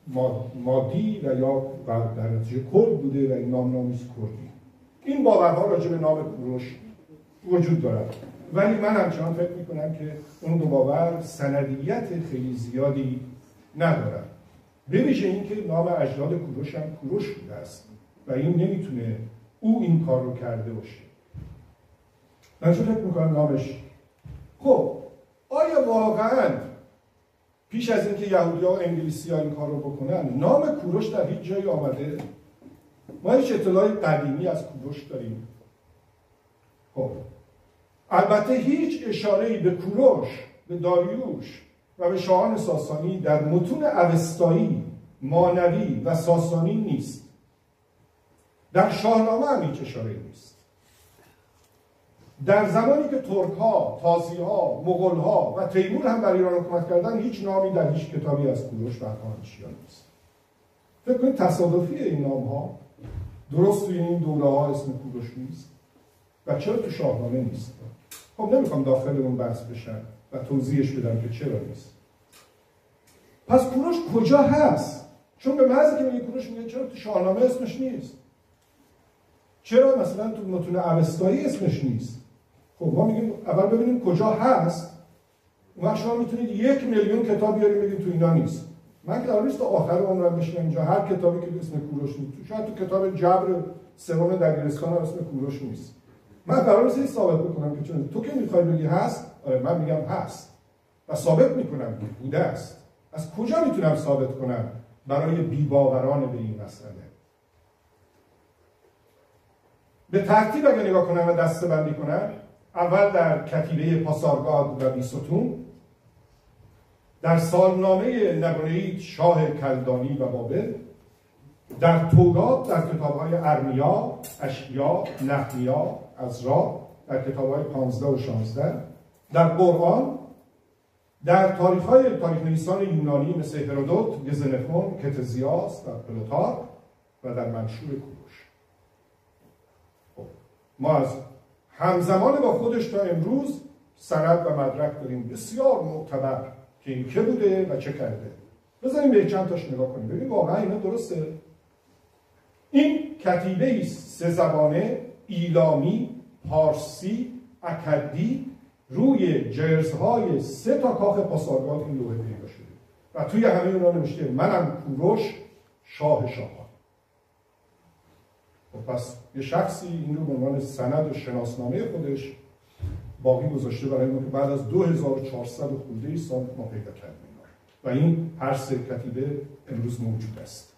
مادی و یا در نتیجه کرد بوده و این نام نامیست کردی. این باورها راجع به نام کوروش وجود دارد ولی من همچنان فکر میکنم که اون دو باور سندیت خیلی زیادی ندارد. به ویژه اینکه نام اجداد کوروش هم کوروش بوده است و این نمیتونه او این کار رو کرده باشه. من چون فکر میکنم نامش خب آیا واقعا پیش از اینکه یهودی‌ها و انگلیسی‌ها این کار رو بکنن نام کوروش در هیچ جایی آمده؟ ما هیچ اطلاعی قدیمی از کوروش داریم؟ خب البته هیچ اشاره‌ای به کوروش، به داریوش و به شاهان ساسانی در متون اوستایی، مانوی و ساسانی نیست. در شاهنامه هم هیچ اشاره‌ای نیست. در زمانی که ترک‌ها، تازی‌ها، مغول‌ها و تیمور هم بر ایران حکومت کردن هیچ نامی در هیچ کتابی از کوروش بر هانشیان نیست. فکر کنید تصادفیه این نام‌ها؟ درست توی این دوره‌ها اسم کوروش نیست و چرا تو شاهنامه نیست؟ خب نمیخوام داخل اون بحث بشن و توضیحش بدم که چرا نیست. پس کوروش کجا هست؟ چون به محض که میگه کوروش میگه چرا تو شاهنامه اسمش نیست؟ چرا مثلا تو متون اوستایی اسمش نیست؟ خب ما میگیم اول ببینیم کجا هست. اون وقت شما میتونید یک میلیون کتاب بیارید بگید تو اینا نیست. من که در نیست تا آخر عمرم بشینم اینجا هر کتابی که اسم کوروش نیست. شاید تو کتاب جبر سوم دبیرستان اسم کوروش نیست. من قرار نیست ثابت بکنم که چون تو که میخوای بگی هست، آره من میگم هست و ثابت میکنم که بوده است. از کجا میتونم ثابت کنم برای بی‌باوران به این مسئله؟ به ترتیب اگه نگاه کنم و دسته بندی کنم، اول در کتیبه پاسارگاد و بیستون، در سالنامه نبونید شاه کلدانی و بابل، در تورات در کتاب‌های ارمیا، اشعیا، نحمیا، عزرا در کتاب‌های پانزده و شانزده، در قرآن، در تاریخ‌های تاریخ نویسان یونانی مثل هرودوت، گزنفون، کتزیاس و پلوتارک و در منشور کوروش. ما از همزمان با خودش تا امروز سند و مدرک داریم بسیار معتبر که این که بوده و چه کرده. بذاریم به چند تاش نگاه کنیم ببین واقعا اینا درسته. این کتیبه است سه زبانه، ایلامی، پارسی، اکدی، روی جرزهای سه تا کاخ پاسارگاد این لوحه پیدا شده و توی همه اونا نوشته منم کوروش شاه شاهان. خب پس یه شخصی این رو به عنوان سند و شناسنامه خودش باقی گذاشته برای ما که بعد از دو هزار و چهارصد خورده سال ما پیدا کردیم و این هر سه کتیبه امروز موجود است.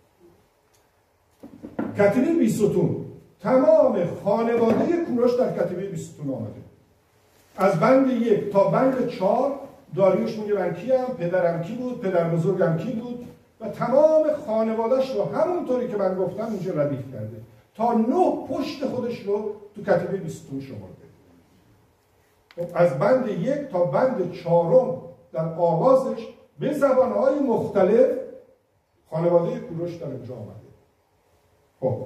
کتیبه بیستون، تمام خانواده کوروش در کتیبه بیستون آمده. از بند یک تا بند چهار داریوش میگه من کیم، پدرم کی بود، پدر بزرگم کی بود و تمام خانوادهش رو همونطوری که من گفتم اینجا ردیف کرده تا نه پشت خودش رو تو کتیبه بیستون شمرده. از بند یک تا بند چهارم در آغازش به زبانهای مختلف خانواده کوروش در اینجا آمده. خب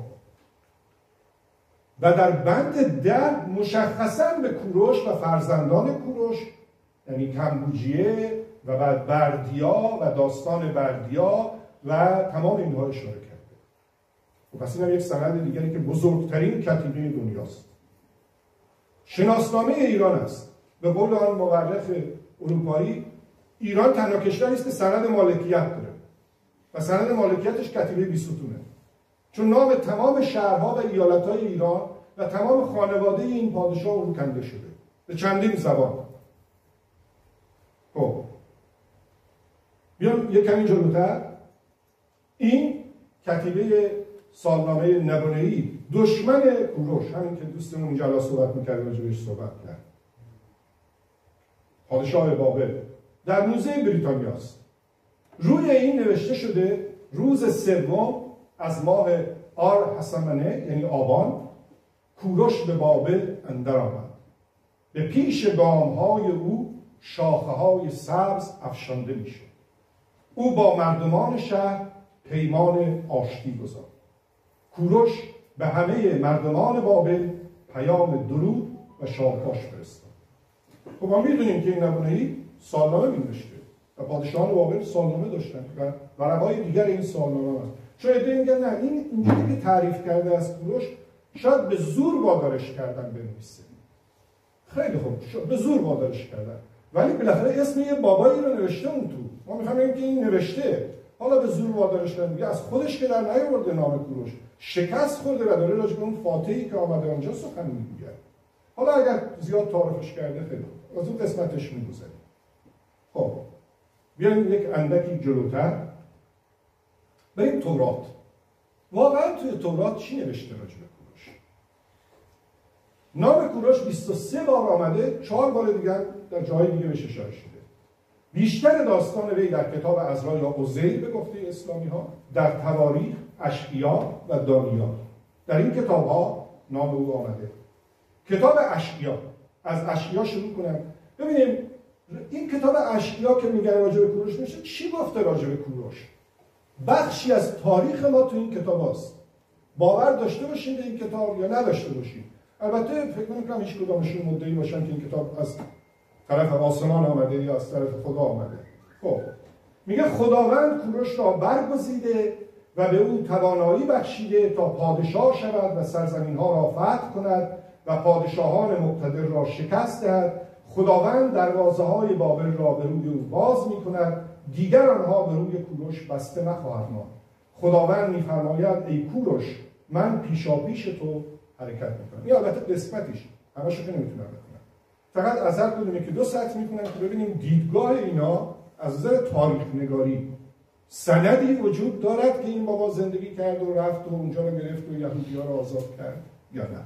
و در بند ده مشخصاً به کوروش و فرزندان کوروش یعنی کمبوجیه و بعد بردیا و داستان بردیا و تمام اینها اشاره کرده. و پس این هم یک سند دیگری که بزرگترین کتیبه دنیاست. شناسنامه ایران است. به قول آن مورخ اروپایی ایران تنها کشوری است که سند مالکیت داره و سند مالکیتش کتیبه بیستونه، چون نام تمام شهرها و ایالتهای ایران و تمام خانواده این پادشاه اون کنده شده به چندین زبان. خب بیام یک کمی جلوتر، این کتیبه سالنامه نبونه‌ای دشمن کوروش، همین که دوستمون اینجا الان صحبت می‌کرد راجبش صحبت کرد، پادشاه بابل، در موزه بریتانیاست. روی این نوشته شده روز سوم از ماه آر حسمنه یعنی آبان کوروش به بابل اندر آمد. به پیش گام‌های او شاخه‌های سبز افشانده می‌شد. او با مردمان شهر پیمان آشتی گذارد. کوروش به همه مردمان بابل پیام درود و شاباش فرستاد. خب ما می‌دونیم که این نبونه‌ای سالنامه می‌نوشته و پادشاهان بابل سالنامه داشتن و ورقه‌های دیگر این سالنامه هست. چون ایده میگن نه این اینجوری که تعریف کرده از کوروش شاید به زور وادارش کردن بنویسه. خیلی خوب به زور وادارش کردن ولی بالاخره اسم یه بابایی رو نوشته اون تو. ما می‌خوایم بگیم که این نوشته، حالا به زور وادارش کردن دیگه از خودش که در نیاورده نام کوروش، شکست خورده و داره راجع به اون فاتحی که آمده اونجا سخن میگه. حالا اگر زیاد تعارفش کرده خیلی از اون قسمتش می‌گذره. خب بیایم یک اندکی جلوتر بریم تورات. واقعا توی تورات چی نوشته راجع به کوروش؟ نام کوروش بیست و سه بار آمده، چهار بار دیگر در جای دیگه بهش اشاره شده. بیشتر داستان وی در کتاب عزرا یا عزیر به گفته اسلامی ها، در تواریخ، اشعیا و دانیال. در این کتاب ها نام او آمده. کتاب اشعیا، از اشعیا شروع کنم. ببینیم این کتاب اشعیا که میگه راجع به کوروش میشه چی گفته راجع به کوروش؟ بخشی از تاریخ ما تو این کتاب هست. باور داشته باشین به این کتاب یا نداشته باشین. البته فکر نمی‌کنم هیچ کدومشون مدعی باشن که این کتاب از طرف آسمان آمده یا از طرف خدا آمده. خب میگه خداوند کوروش را برگزیده و به او توانایی بخشیده تا پادشاه شود و سرزمین‌ها را فتح کند و پادشاهان مقتدر را شکست دهد. خداوند دروازه‌های بابل را به روی او باز می‌کند، دیگر آنها به روی کوروش بسته نخواهد ماند. خداوند می‌فرماید ای کوروش من پیشاپیش تو حرکت میکنن. این البته قسمتیش، همه‌شو که نمیتونن بکنن. فقط از هر کدوم که دو سطح میکنن که ببینیم دیدگاه اینا از نظر تاریخ نگاری سندی وجود دارد که این بابا زندگی کرد و رفت و اونجا رو گرفت و یهودی‌ها رو آزاد کرد یا نه.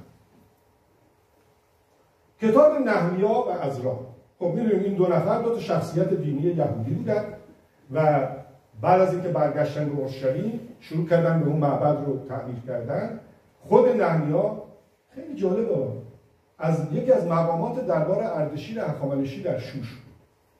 کتاب نحمیا و عزرا. خب می‌دونیم این دو نفر دو تا شخصیت دینی یهودی بودن و بعد از اینکه برگشتن به اورشلیم شروع کردن به اون معبد رو تعمیر کردن. خود نحمیا خیلی جالبه، از یکی از مقامات دربار اردشیر هخامنشی در شوش بود.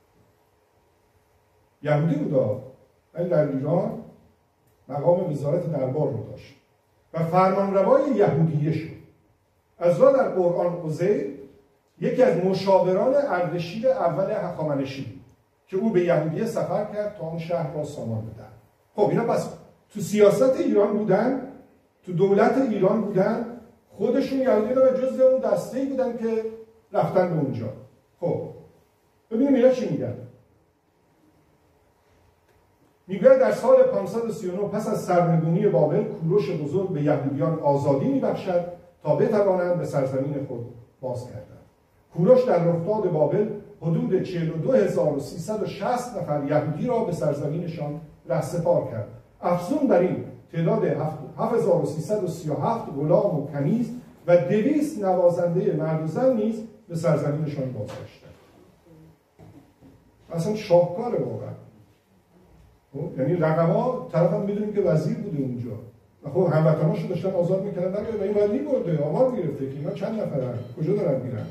یهودی بود، ولی در ایران مقام وزارت دربار رو داشت و فرمانروای یهودیه شد. عزرا در قرآن عزیر یکی از مشاوران اردشیر اول هخامنشی بود که او به یهودیه سفر کرد تا اون شهر را سامان بدن. خب اینا پس تو سیاست ایران بودن، تو دولت ایران بودن، خودشون یهودی رو جزء اون دسته‌ای بودن که رفتن به اونجا. خب ببینیم اینا چی میگن. میگه در سال پانصد و سی و نه پس از سرنگونی بابل کوروش بزرگ به یهودیان آزادی میبخشد تا بتوانند به سرزمین خود باز کردند. کوروش در رخداد بابل حدود چهل و دو هزار و سیصد و شصت نفر یهودی را به سرزمینشان رهسپار کرد. افزون بر این تعداد هفت هزار و سیصد و سی و هفت غلام و کنیز و دویست نوازنده مرد و زن نیز به سرزمینشان بازگشتند. اصلا شاهکاره واقعا. یعنی رقم‌ها طرف هم میدونیم که وزیر بوده اونجا و خب هموطناشو داشتن آزاد میکردن و این ولی برده آمار میگرفته که اینا چند نفرن، کجا دارن میرن.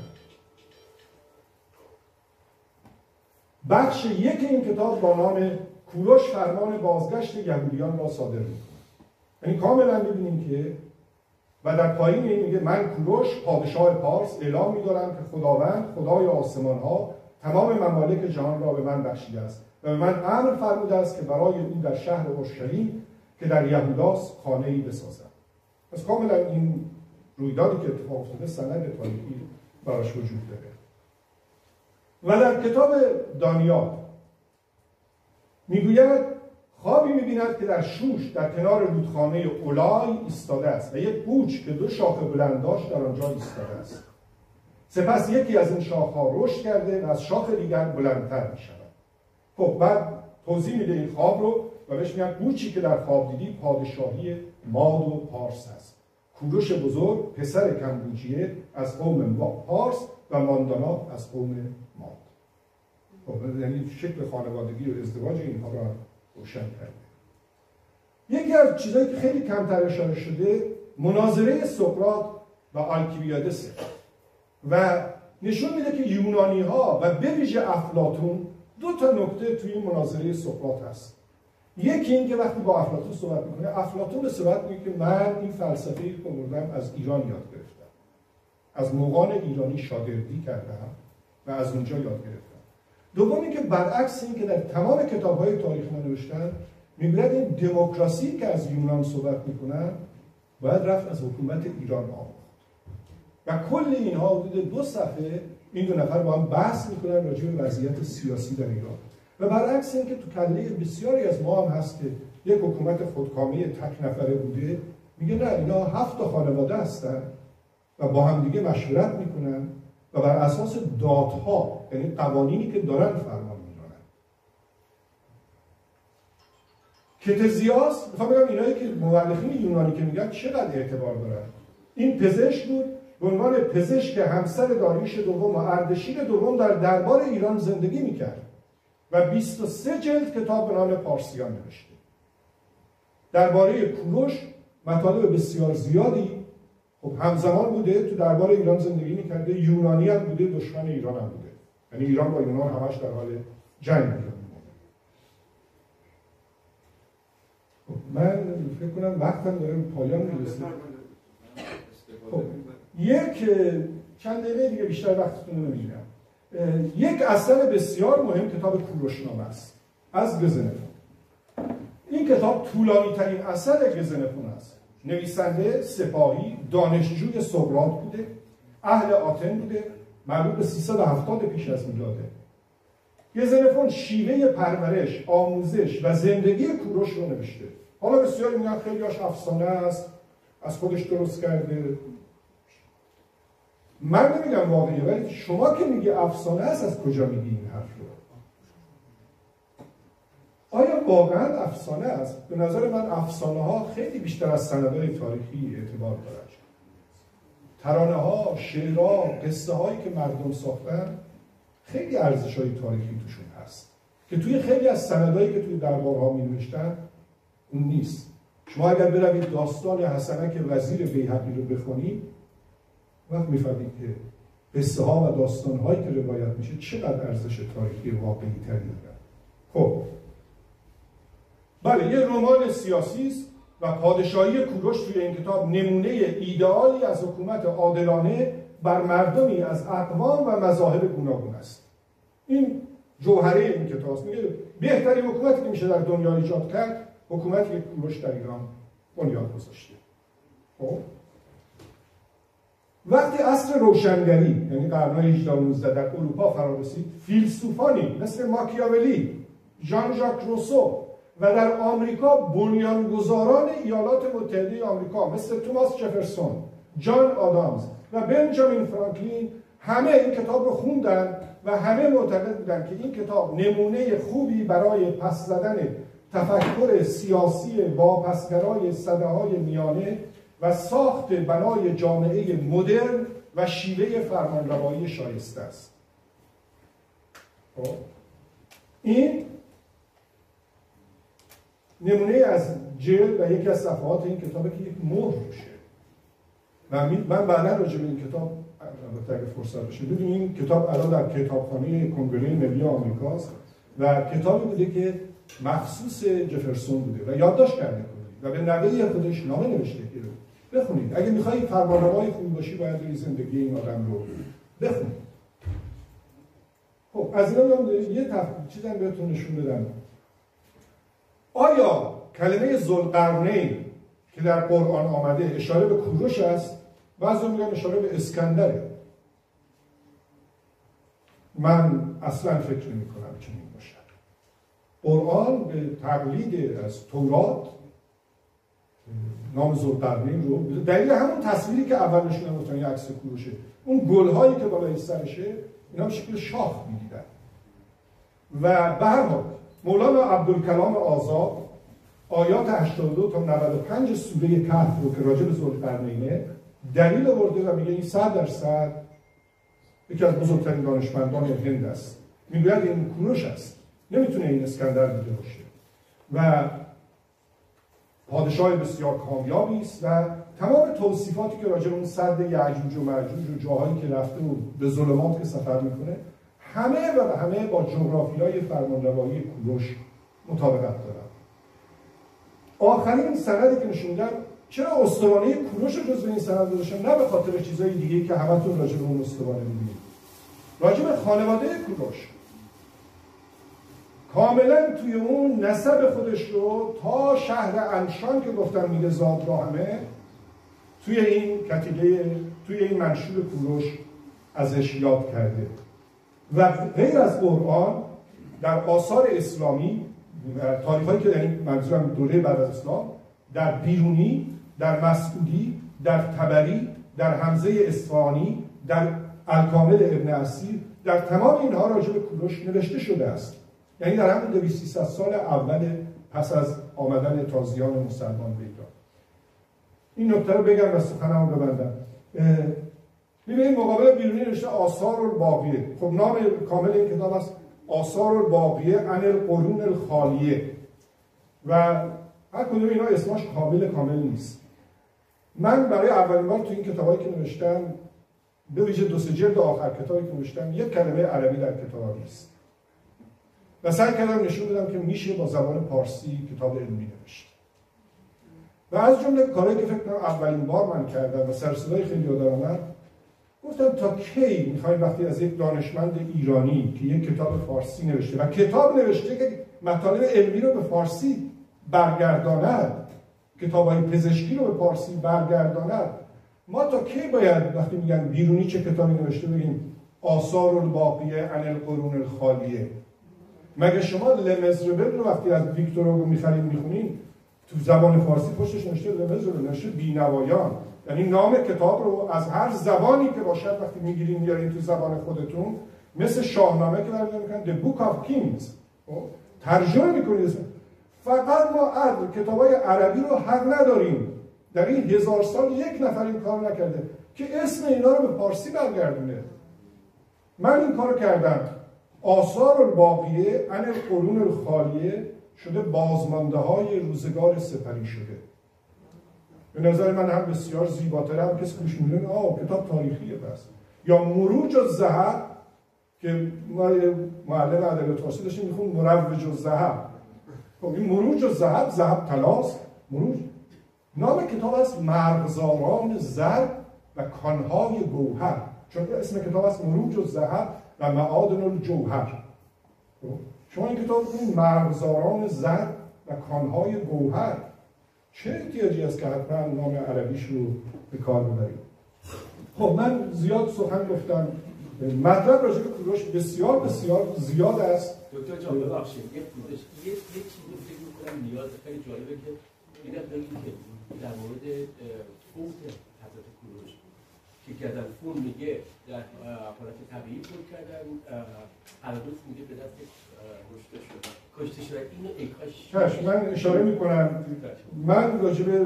بخش یک این کتاب با نام کوروش فرمان بازگشت یهودیان را صادر میکنه. یعنی کاملا میبینیم که و در پایین این میگه من کوروش پادشاه پارس اعلام میدارم که خداوند خدای آسمان ها تمام ممالک جهان را به من بخشیده است و به من امر فرموده است که برای او در شهر اورشلیم که در یهوداست خانه‌ای بسازم. پس کاملا این رویدادی که اتفاق افتاده سند تاریخی براش وجود داره. و در کتاب دانیال میگوید خوابی میبیند که در شوش در کنار رودخانه اولای ایستاده است و یک قوچ که دو شاخه بلند داشت در آنجا ایستاده است. سپس یکی از این شاخه‌ها رشد کرده و از شاخه دیگر بلندتر میشود. خب بعد توضیح میده این خواب رو و بهش میگن قوچی که در خواب دیدی پادشاهی ماد و پارس است. کوروش بزرگ پسر کمبوجیه از قوم پارس و ماندانا از قوم ماد. خب یعنی شکل خانوادگی و ازدواج اینها رو روشن کرده. یکی از چیزایی که خیلی کمتر اشاره شده مناظره سقراط و آلکیبیادس و نشون میده که یونانی ها و به ویژه افلاطون دو تا نکته توی این مناظره سقراط هست. یکی این که وقتی با افلاطون صحبت میکنه، افلاطون به صحبت میگه که من این فلسفه‌ای که بردم از ایران یاد گرفتم، از مغان ایرانی شاگردی کردم و از اونجا یاد گرفتم. دومی که برعکس این که در تمام کتاب‌های تاریخ نوشتن میگوید این دموکراسی که از یونان صحبت میکنن باید رفت از حکومت ایران آموخت و کل اینها حدود دو صفحه این دو نفر با هم بحث میکنن راجع به وضعیت سیاسی در ایران و برعکس این که تو کله بسیاری از ما هم هست که یک حکومت خودکامه تک نفره بوده، میگه نه اینا هفت تا خانواده هستن و با هم دیگه مشورت میکنن و بر اساس دادها یعنی قوانینی که دارن فرمان میدارن. کتزیاس میخوام بگم اینایی که مورخین یونانی که میگن چقدر اعتبار دارن. این پزشک بود به عنوان پزشک همسر داریوش دوم و اردشیر دوم در دربار ایران زندگی میکرد و بیست و سه جلد کتاب به نام پارسیان نوشته. درباره کوروش مطالب بسیار زیادی خب همزمان بوده، تو دربار ایران زندگی میکرده، یونانی هم بوده، دشمن ایران هم بوده، یعنی ایران با یونان همش در حال جنگ بوده. خب من فکر کنم وقتم داره پایان میرسه. خب یک چند دقیقه دیگه بیشتر وقتتون رو نمیگیرم. یک اثر بسیار مهم کتاب کوروشنامه است از گزنفون. این کتاب طولانی ترین اثر گزنفون است. نویسنده سپاهی دانشجوی سقراط بوده، اهل آتن بوده، مربوط به سیصد و هفتاد پیش از میلاده. گزنفون شیوه پرورش، آموزش و زندگی کوروش رو نوشته. حالا بسیاری میگن خیلی هاش افسانه است، از خودش درست کرده، من نمیگم واقعیه، ولی شما که میگی افسانه هست از کجا میگی این حرف رو؟ آیا واقعا افسانه است؟ به نظر من افسانه ها خیلی بیشتر از سندهای تاریخی اعتبار دارد. ترانه ها، شعرها، قصه هایی که مردم ساختن خیلی ارزش های تاریخی توشون هست که توی خیلی از سندهایی که توی دربارها می نوشتن اون نیست. شما اگر بروید داستان حسنک وزیر بیهقی رو بخونید، وقت می‌فهمید که قصه ها و داستان هایی که روایت میشه چقدر ارزش تاریخی واقعی تری دارن. خب بله، یه رمان سیاسی است و پادشاهی کوروش توی این کتاب نمونه ایدئالی از حکومت عادلانه بر مردمی از اقوام و مذاهب گوناگون است. این جوهره این کتاب است. میگه بهترین حکومتی که میشه در دنیا ایجاد کرد حکومتی که کوروش در ایران بنیاد گذاشته. خب وقتی عصر روشنگری یعنی قرن‌های هجدهم و نوزدهم در اروپا فرا رسید، فیلسوفانی مثل ماکیاولی، ژان ژاک روسو و در آمریکا بنیانگذاران ایالات متحده آمریکا مثل توماس جفرسون، جان آدامز و بنجامین فرانکلین همه این کتاب رو خوندن و همه معتقد بودن که این کتاب نمونه خوبی برای پس زدن تفکر سیاسی واپسگرای سده‌های میانه و ساخت بنای جامعه مدرن و شیوه فرمانروایی شایسته است. این نمونه از جلد و یکی از صفحات این کتابه که یک مهر روشه. و من بعدا راجع به این کتاب البته اگه فرصت بشه ببینید، این کتاب الان در کتابخانه کنگره ملی آمریکاست و کتابی بوده که مخصوص جفرسون بوده و یادداشت کرده و به نوه خودش نامه نوشته که بخونید. اگه میخوایی فرمانروای خوبی باشی باید روی زندگی این آدم رو بخونید. خب از اینا میام یه چیزی بهتون نشون بدم. آیا کلمه ذوالقرنین که در قرآن آمده اشاره به کوروش است؟ بعضی میگن اشاره به اسکندره. من اصلا فکر نمی کنم چنین باشد. قرآن به تقلید از تورات نام ذوالقرنین رو دلیل همون تصویری که اول نشون گفتن یه عکس کوروشه، اون گل‌هایی که بالای سرشه اینا به شکل شاخ می‌دیدن. و به هر حال مولانا عبدالکلام آزاد آیات هشتاد و دو تا نود و پنج سوره کهف رو که راجع به ذوالقرنینه دلیل آورده و میگه این صد درصد یکی از بزرگترین دانشمندان هند است. میگوید این کوروش است، نمیتونه این اسکندر بوده باشه و پادشاه بسیار کامیابی است و تمام توصیفاتی که راجع به اون سد یعجوج و ماجوج و جاهایی که رفته و به ظلمات که سفر میکنه همه و همه با جغرافیای فرمانروایی کوروش مطابقت دارن. آخرین سندی که نشوندن چرا استوانه کوروش رو جزو این سند گذاشتن؟ نه به خاطر چیزای دیگه که همتون راجع به اون استوانه می‌دونید. راجع به خانواده کوروش کاملا توی اون نسب خودش رو تا شهر انشان که گفتن میره زادگاهمه توی این کتیبه، توی این منشور کوروش ازش یاد کرده. و غیر از قرآن در آثار اسلامی، تاریخایی که در این منظورم دوره بعد از اسلام، در بیرونی، در مسعودی، در طبری، در حمزه اصفهانی، در الکامل ابن اسیر، در تمام اینها راجع به کوروش نوشته شده است. یعنی در همون دویست سیصد سال اول پس از آمدن تازیان مسلمان به ایران. این نکته رو بگم و سخنمو ببندم. ببینید مقابل بیرونی نوشته آثار الباقیه. خب نام کامل این کتاب است آثار الباقیه عن القرون الخالیه و هر کدوم اینا اسمش کامل کامل نیست. من برای اولین بار تو این کتابایی که نوشتم، به ویژه دو سه جلد آخر کتابی که نوشتم، یک کلمه عربی در کتاب نیست. و سعی کردم نشون بدم که میشه با زبان پارسی کتاب علمی نوشت. و از جمله کاری که فکر کنم اولین بار من کردم و سر صدای خیلی آمد، گفتم تا کی میخوایم وقتی از یک دانشمند ایرانی که یک کتاب فارسی نوشته و کتاب نوشته که مطالب علمی رو به فارسی برگرداند، کتاب‌های پزشکی رو به فارسی برگرداند، ما تا کی باید وقتی میگن بیرونی چه کتابی نوشته بگیم آثار الباقیه عن القرون الخالیه؟ مگه شما لمزربل رو وقتی از ویکتور هوگو میخرید میخونین تو زبان فارسی پشتش نوشته رمز نوشته بینوایان، یعنی نام کتاب رو از هر زبانی که باشد وقتی میگیرین میارین تو زبان خودتون، مثل شاهنامه که برمی‌دارن میگن The Book of Kings ترجمه میکنید. فقط ما عرب کتابای عربی رو حق نداریم، در این هزار سال یک نفر این کار نکرده که اسم اینا رو به فارسی برگردونه. من این کارو کردم. آثار الباقیه عن القرون الخالیه شده بازمانده های روزگار سپری شده. به نظر من هم بسیار زیباتر، هم کسی گوش میدونه آه کتاب تاریخیه بس. یا مروج الذهب که ما معلم ادبیات فارسی داشتیم میخون مروج الذهب. خب این مروج الذهب، ذهب طلاست. مروج نام کتاب است مرغزاران زر و کانهای گوهر، چون اسم کتاب است مروج الذهب و معادن الجوهر. شما این کتاب این مرغزاران زر و کانهای گوهر، چه احتیاجی است که حتما نام عربیش رو به کار ببرید؟ خب من زیاد سخن گفتم. مطلب راجع به کوروش بسیار بسیار زیاد است. دکتر جان ببخشید یه یه چیزی فکر می‌کنم نیاز خیلی جالبه که اینا بگید که در مورد فوت حضرت کوروش که کردن فون میگه در حالت طبیعی فوت کردن، هرادوت میگه به دست کشته شده کشته شده اینو ایکاش من اشاره میکنم. من راجع به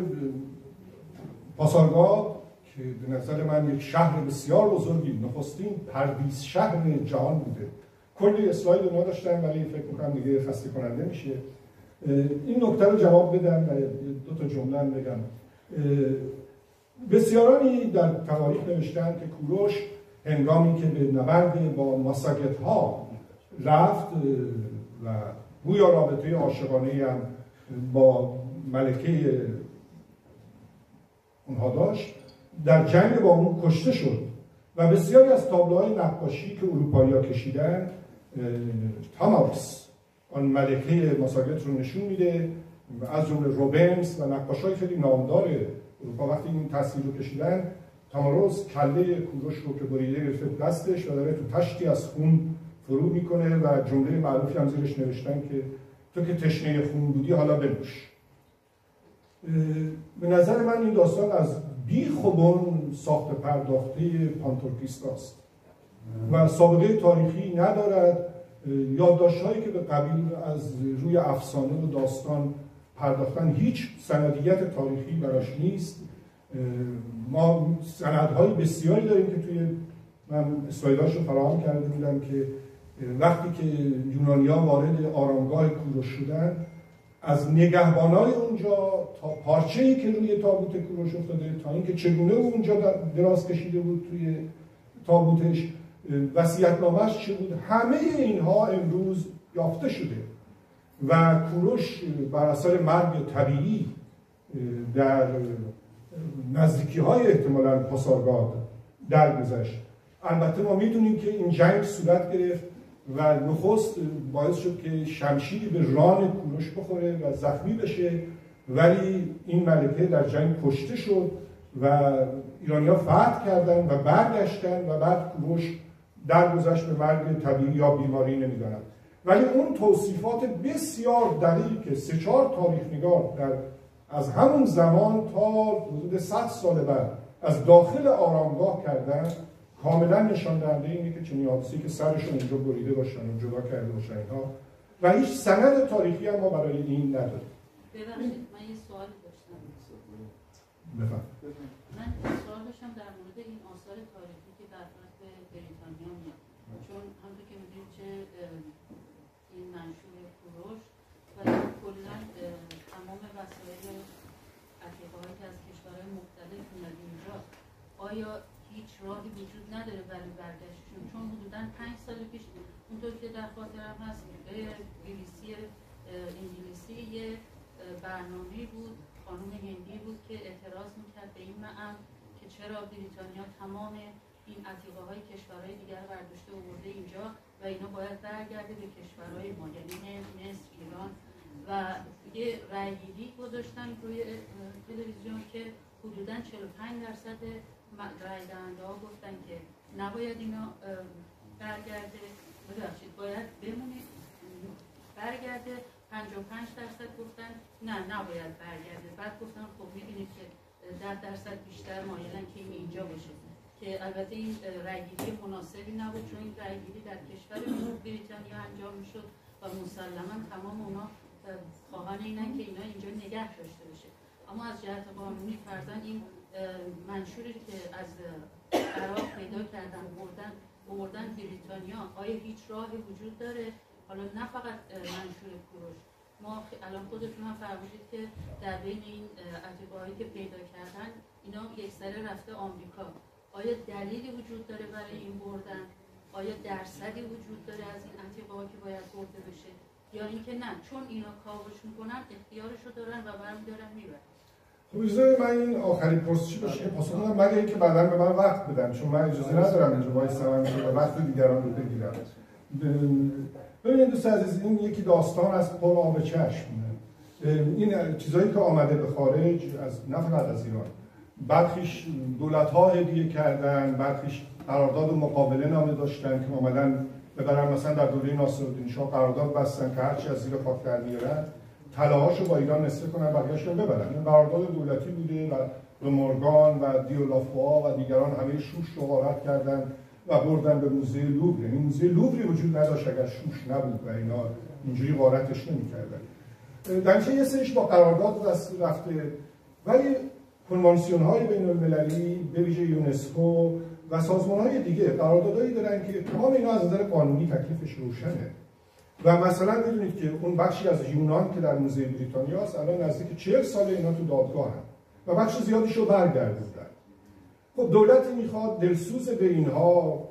پاسارگاد که به نظر من یک شهر بسیار بزرگی، نخستین پردیس شهر جهان بوده، کلی اسلاید رو نداشتم ولی فکر میکنم دیگه خسته کننده میشه. این نکته رو جواب بدم و دو تا جمله هم بگم. بسیارانی در تواریخ نوشتن که کوروش هنگامی که به نبرد با ماساگت ها رفت و گویا رابطه عاشقانه هم با ملکه اونها داشت، در جنگ با اون کشته شد و بسیاری از تابلوهای نقاشی که اروپایی‌ها کشیدن تاماکس آن ملکه ماساگت رو نشون میده، از جمله روبنز و نقاشای خیلی نامدار اروپا وقتی این تصویر رو کشیدن، تاماروس کله کوروش رو که بریده گرفته دستش و داره تو تشتی از خون فرو میکنه و جمله معروفی هم زیرش نوشتن که تو که تشنه خون بودی حالا بنوش. به نظر من این داستان از بیخ و بن ساخت پرداخته پانتورکیستاست و سابقه تاریخی ندارد. یادداشت‌هایی که به قبیل از روی افسانه و داستان پرداختن هیچ سندیت تاریخی براش نیست. ما سندهای بسیاری داریم که توی من اسلایداش رو فراهم کرده بودم که وقتی که یونانی‌ها وارد آرامگاه کوروش شدن، از نگهبانای اونجا تا پارچه‌ای که روی تابوت کوروش افتاده تا اینکه چگونه اونجا دراز کشیده بود توی تابوتش، وصیت‌نامه‌اش چه بود، همه اینها امروز یافته شده و کوروش بر اثر مرگ طبیعی در نزدیکی‌های احتمالاً پاسارگاد درگذشت. البته ما میدونیم که این جنگ صورت گرفت و نخست باعث شد که شمشیری به ران کوروش بخوره و زخمی بشه، ولی این ملکه در جنگ کشته شد و ایرانی‌ها فتح کردن و برگشتن و بعد کوروش درگذشت به مرگ طبیعی یا بیماری نمیدونم. ولی اون توصیفات بسیار دقیق که سه چهار تاریخ‌نگار در از همون زمان تا حدود صد سال بعد از داخل آرامگاه کردن، کاملا نشان دهنده اینه که چنین حادثه‌ای که سرشون اونجا بریده باشن و جدا کرده باشن اینها و هیچ سند تاریخی هم ما برای این نداریم. ببخشید من یه سوالی داشتم. بفهم. من سوال داشتم در مورد این آثار تاریخی که در طرف بریتانیا میاد، چون همونطور که می‌دونید چه این منشور کوروش و کلا تمام وسایل عتیقه‌هایی که از کشورهای مختلف میاد اینجا، آیا هیچ راهی وجود نداره برای برگشتشون؟ چون حدوداً پنج سال پیش اونطور که در خاطرم هست بی بی سی انگلیسی یه برنامه‌ای بود، خانم هندی بود که اعتراض میکرد به این معنی که چرا بریتانیا تمام این عتیقه‌های کشورهای دیگر برداشته آورده اینجا و اینا باید برگرده به کشورهای ما، یعنی مصر، ایران، و یه رأی‌گیری گذاشتن روی تلویزیون که حدوداً چهل و پنج درصد رای دهنده ها گفتن که نباید اینا برگرده، ببخشید باید بمونه برگرده. پنجاه و پنج درصد گفتن نه نباید برگرده. بعد گفتن خب می‌بینید که ده درصد بیشتر مایلن که این اینجا باشه، که البته این رأی‌گیری مناسبی نبود چون این رأی‌گیری در کشور بریتانیا انجام می‌شد و مسلماً تمام اونا خواهان اینن که اینا اینجا نگه داشته بشه. اما از جهت قانونی فرضاً این منشوری که از عراق پیدا کردن بردن بردن بریتانیا، آیا هیچ راهی وجود داره؟ حالا نه فقط منشور کوروش، ما الان خودتون هم فرمودید که در بین این عتیقه‌هایی که پیدا کردن اینا یک سره رفته آمریکا. آیا دلیلی وجود داره برای این بردن؟ آیا درصدی وجود داره از این عتیقه‌ها که باید برده بشه؟ یا اینکه نه چون اینا کاوش میکنن اختیارشو دارن و برمی‌دارن میبرن؟ خب اجازه من این آخرین پرسشی باشه پاسخ بدم، مگر اینکه بعداً به من وقت بدن، چون من اجازه ندارم اینجا وایسم و وقت دیگران رو بگیرم. ببینید دوست عزیز، این یکی داستان از پر آب چشم. این چیزایی که آمده به خارج از نه فقط از ایران، برخیش دولت‌ها هدیه کردن، برخیش قرارداد مقابله نامه داشتن که اومدن ببرن، مثلا در دوره ناصرالدین شاه قرارداد بستن که هرچی از زیر خاک در میارن طلاهاشو با ایران نصف کنن بقیه‌اشو ببرن. این قرارداد دولتی بوده و به مورگان و دیولافوا و دیگران همه شوش رو غارت کردن و بردن به موزه لوور. این موزه لووری وجود نداشت اگر شوش نبود و اینا اینجوری غارتش نمی‌کردن. در نتیجه یه سریش با قرارداد دست رفته، ولی کنوانسیون‌های بین‌المللی به ویژه یونسکو و سازمان‌های دیگه قراردادهایی دارن که تمام اینا از نظر قانونی تکلیفش روشنه. و مثلا می‌دونید که اون بخشی از یونان که در موزه بریتانیا است الان نزدیک چهل سال اینا تو دادگاهن و بخش زیادیش رو برگردوندن. خب دولتی میخواد دلسوز به اینها،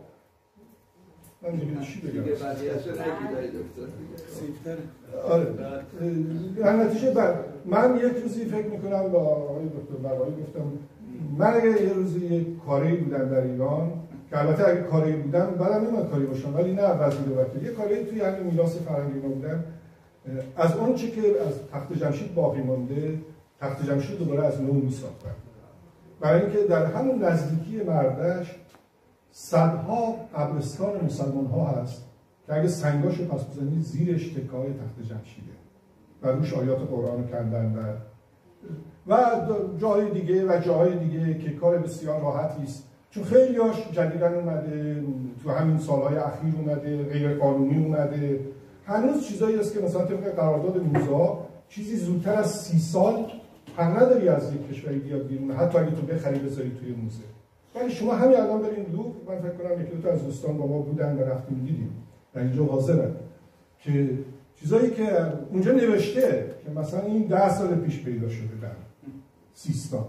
من دیگه چی بگم؟ دیگه وضعیت رو نگیداری دکتر سیفتر. آره. در نتیجه بعد من یک روزی فکر میکنم با آقای دکتر برایی گفتم من اگه یه روزی یک کاری بودم در ایران، که البته اگه کاری بودم بعدم نمیاد کاری باشم، ولی نه وزیر وقتی یه کاری توی همین میراث فرهنگی ما بودم، از اون چی که از تخت جمشید باقی مونده تخت جمشید دوباره از نو میساختن. برای اینکه در همون نزدیکی مردش صدها قبرستان مسلمان ها هست که اگه سنگاشو پس بزنید زیرش تکه‌های تخت جمشیده و روش آیات قرآن کندن و و جاهای دیگه و جاهای دیگه که کار بسیار راحتی است، چون خیلی هاش جدیدن اومده، تو همین سالهای اخیر اومده، غیر قانونی اومده. هنوز چیزایی هست که مثلا طبق قرارداد موزه چیزی زودتر از سی سال حق نداری از یک کشوری بیاد بیرون، حتی اگه تو بخری بذاری توی موزه. ولی شما همین الان برین لوور، من فکر کنم یکی دو تا از دوستان با ما بودن و رفتیم دیدیم و اینجا حاضرن که چیزایی که اونجا نوشته که مثلا این ده سال پیش پیدا شده در سیستان،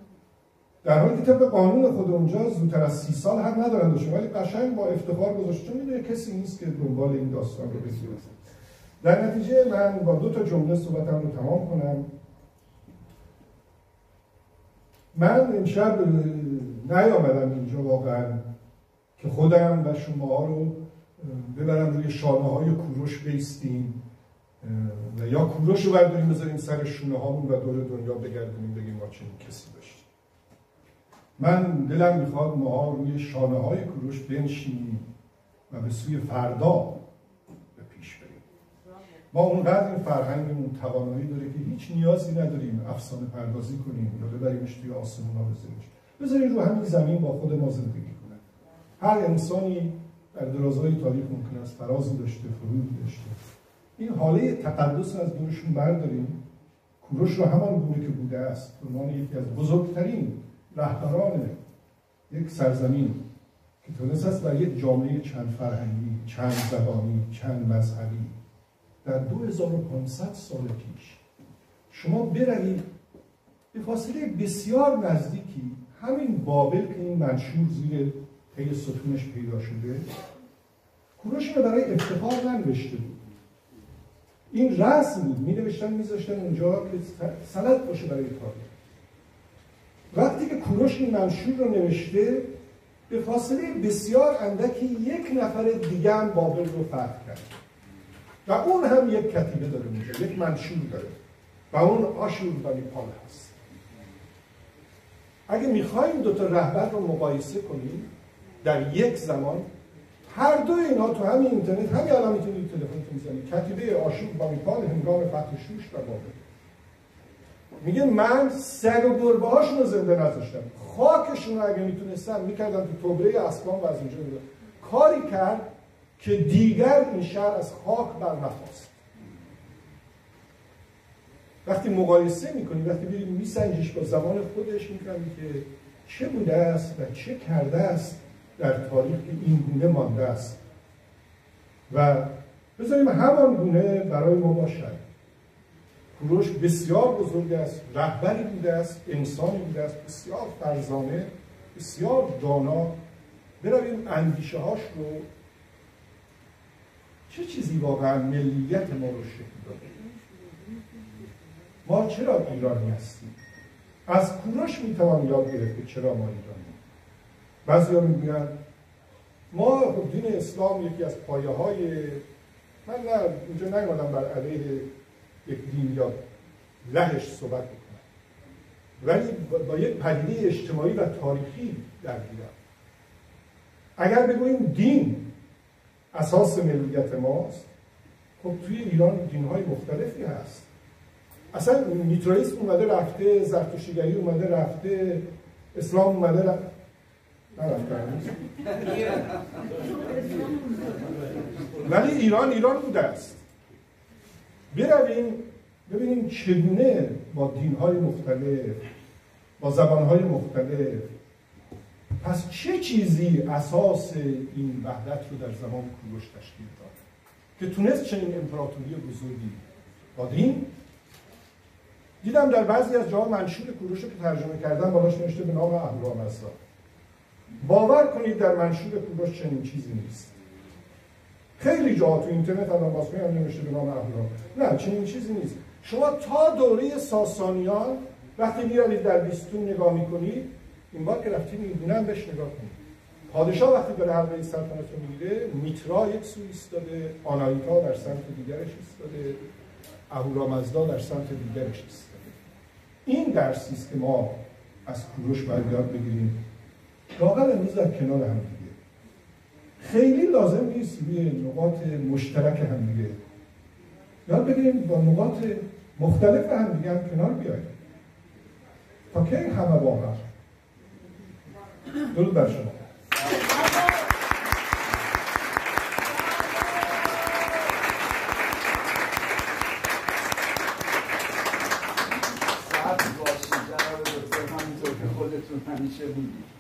در حالی که طبق قانون خود اونجا زودتر از سی سال حق ندارن داشته، ولی قشنگ با افتخار گذاشته، چون میدونه کسی نیست که دنبال این داستان رو بگیره. در نتیجه من با دو تا جمله صحبتم رو تمام کنم. من امشب نیامدم اینجا واقعا که خودم و شما رو ببرم روی شانه های کوروش بیستیم و یا کوروش رو برداریم بذاریم سر شونه هامون و دور دنیا بگردونیم بگیم ما چنین کسی داشتیم. من دلم میخواد ما روی شانه های کوروش بنشینیم و به سوی فردا به پیش بریم. ما اونقدر این فرهنگمون توانایی داره که هیچ نیازی نداریم افسانه پردازی کنیم یا ببریمش توی آسمون ها بذاریمش. بذاریم رو همین زمین با خود ما زندگی کنن. هر انسانی در درازهای تاریخ ممکن است فرازی داشته، فرودی داشته. این حاله تقدس از دورشون برداریم. کوروش رو همان گونه که بوده است به عنوان یکی از بزرگترین رهبران یک سرزمین که تونست است در یک جامعه چند فرهنگی، چند زبانی، چند مذهبی در دو هزار و پانصد سال پیش شما بروید به فاصله بسیار نزدیکی همین بابل که این منشور زیر پی ستونش پیدا شده، کوروش رو برای افتخار ننوشته بود. این رسم بود، می نوشتن می زاشتن اونجا که سند باشه برای تاریخ. وقتی که کوروش این منشور رو نوشته، به فاصله بسیار اندکی یک نفر دیگه هم بابل رو فتح کرد و اون هم یک کتیبه داره اونجا، یک منشور داره و اون آشوربانیپال هست. اگه میخوایم دوتا رهبر رو مقایسه کنیم در یک زمان، هر دو اینا تو همین اینترنت همین الان میتونید تلفنتون میزنید. کتیبه آشوب با میپال هنگام فتح شوش و بابل میگه من سگ و گربه هاشون رو زنده نذاشتم، خاکشون رو اگه میتونستم میکردم تو توبره اسبان و از اینجا میدم. کاری کرد که دیگر این شهر از خاک بر نخواست. وقتی مقایسه میکنی، وقتی بریم میسنجیش با زمان خودش، میفهمی که چه بوده است و چه کرده است در تاریخ که این گونه مانده است و بذاریم همان گونه برای ما باشد. کوروش بسیار بزرگ است، رهبری بوده است، انسانی بوده است، بسیار فرزانه، بسیار دانا. برویم اندیشه هاش رو، چه چیزی واقعا ملیت ما رو شکل داده؟ ما چرا ایرانی هستیم؟ از کوروش میتوان یاد گرفت که چرا ما ایرانی. بعضیا میگویند ما خب دین اسلام یکی از پایه های، من نه اینجا نیومدم بر علیه یک دین یا لهش صحبت بکنم، ولی با یک پدیده اجتماعی و تاریخی درگیرم. اگر بگوییم دین اساس ملیت ماست، خب توی ایران دین‌های مختلفی هست. اصلا میترائیسم اومده رفته، زرتشتیگری اومده رفته، اسلام اومده رفته، نرفته ولی ایران ایران بوده است. برویم ببینیم چگونه با دین‌های مختلف، با زبان‌های مختلف، پس چه چیزی اساس این وحدت رو در زمان کوروش تشکیل داد که تونست چنین امپراتوری بزرگی با دین. دیدم در بعضی از جاها منشور کوروش رو که ترجمه کردن بالاش نوشته به نام اهورامزدا. باور کنید در منشور کوروش چنین چیزی نیست. خیلی جاها تو اینترنت الان باز کنید نوشته به نام اهورام. نه، چنین چیزی نیست. شما تا دوره ساسانیان وقتی میروید در بیستون نگاه میکنید، این بار که رفتید این هم بهش نگاه کنید. پادشاه وقتی داره حلقه سلطنت رو میگیره، میترا یک سو ایستاده، آناهیتا در سمت دیگرش ایستاده، اهورامزدا در سمت دیگرش ایستاده. این درسی است که ما از کوروش باید یاد بگیریم. لااقل امروز در کنار هم دیگه. خیلی لازم نیست روی نقاط مشترک هم دیگه یاد بگیریم، با نقاط مختلف هم دیگه هم کنار بیاییم. تا کی همه باور. درود بر شما. ساعت باشید جناب دکتر، همینطور که خودتون همیشه بودید.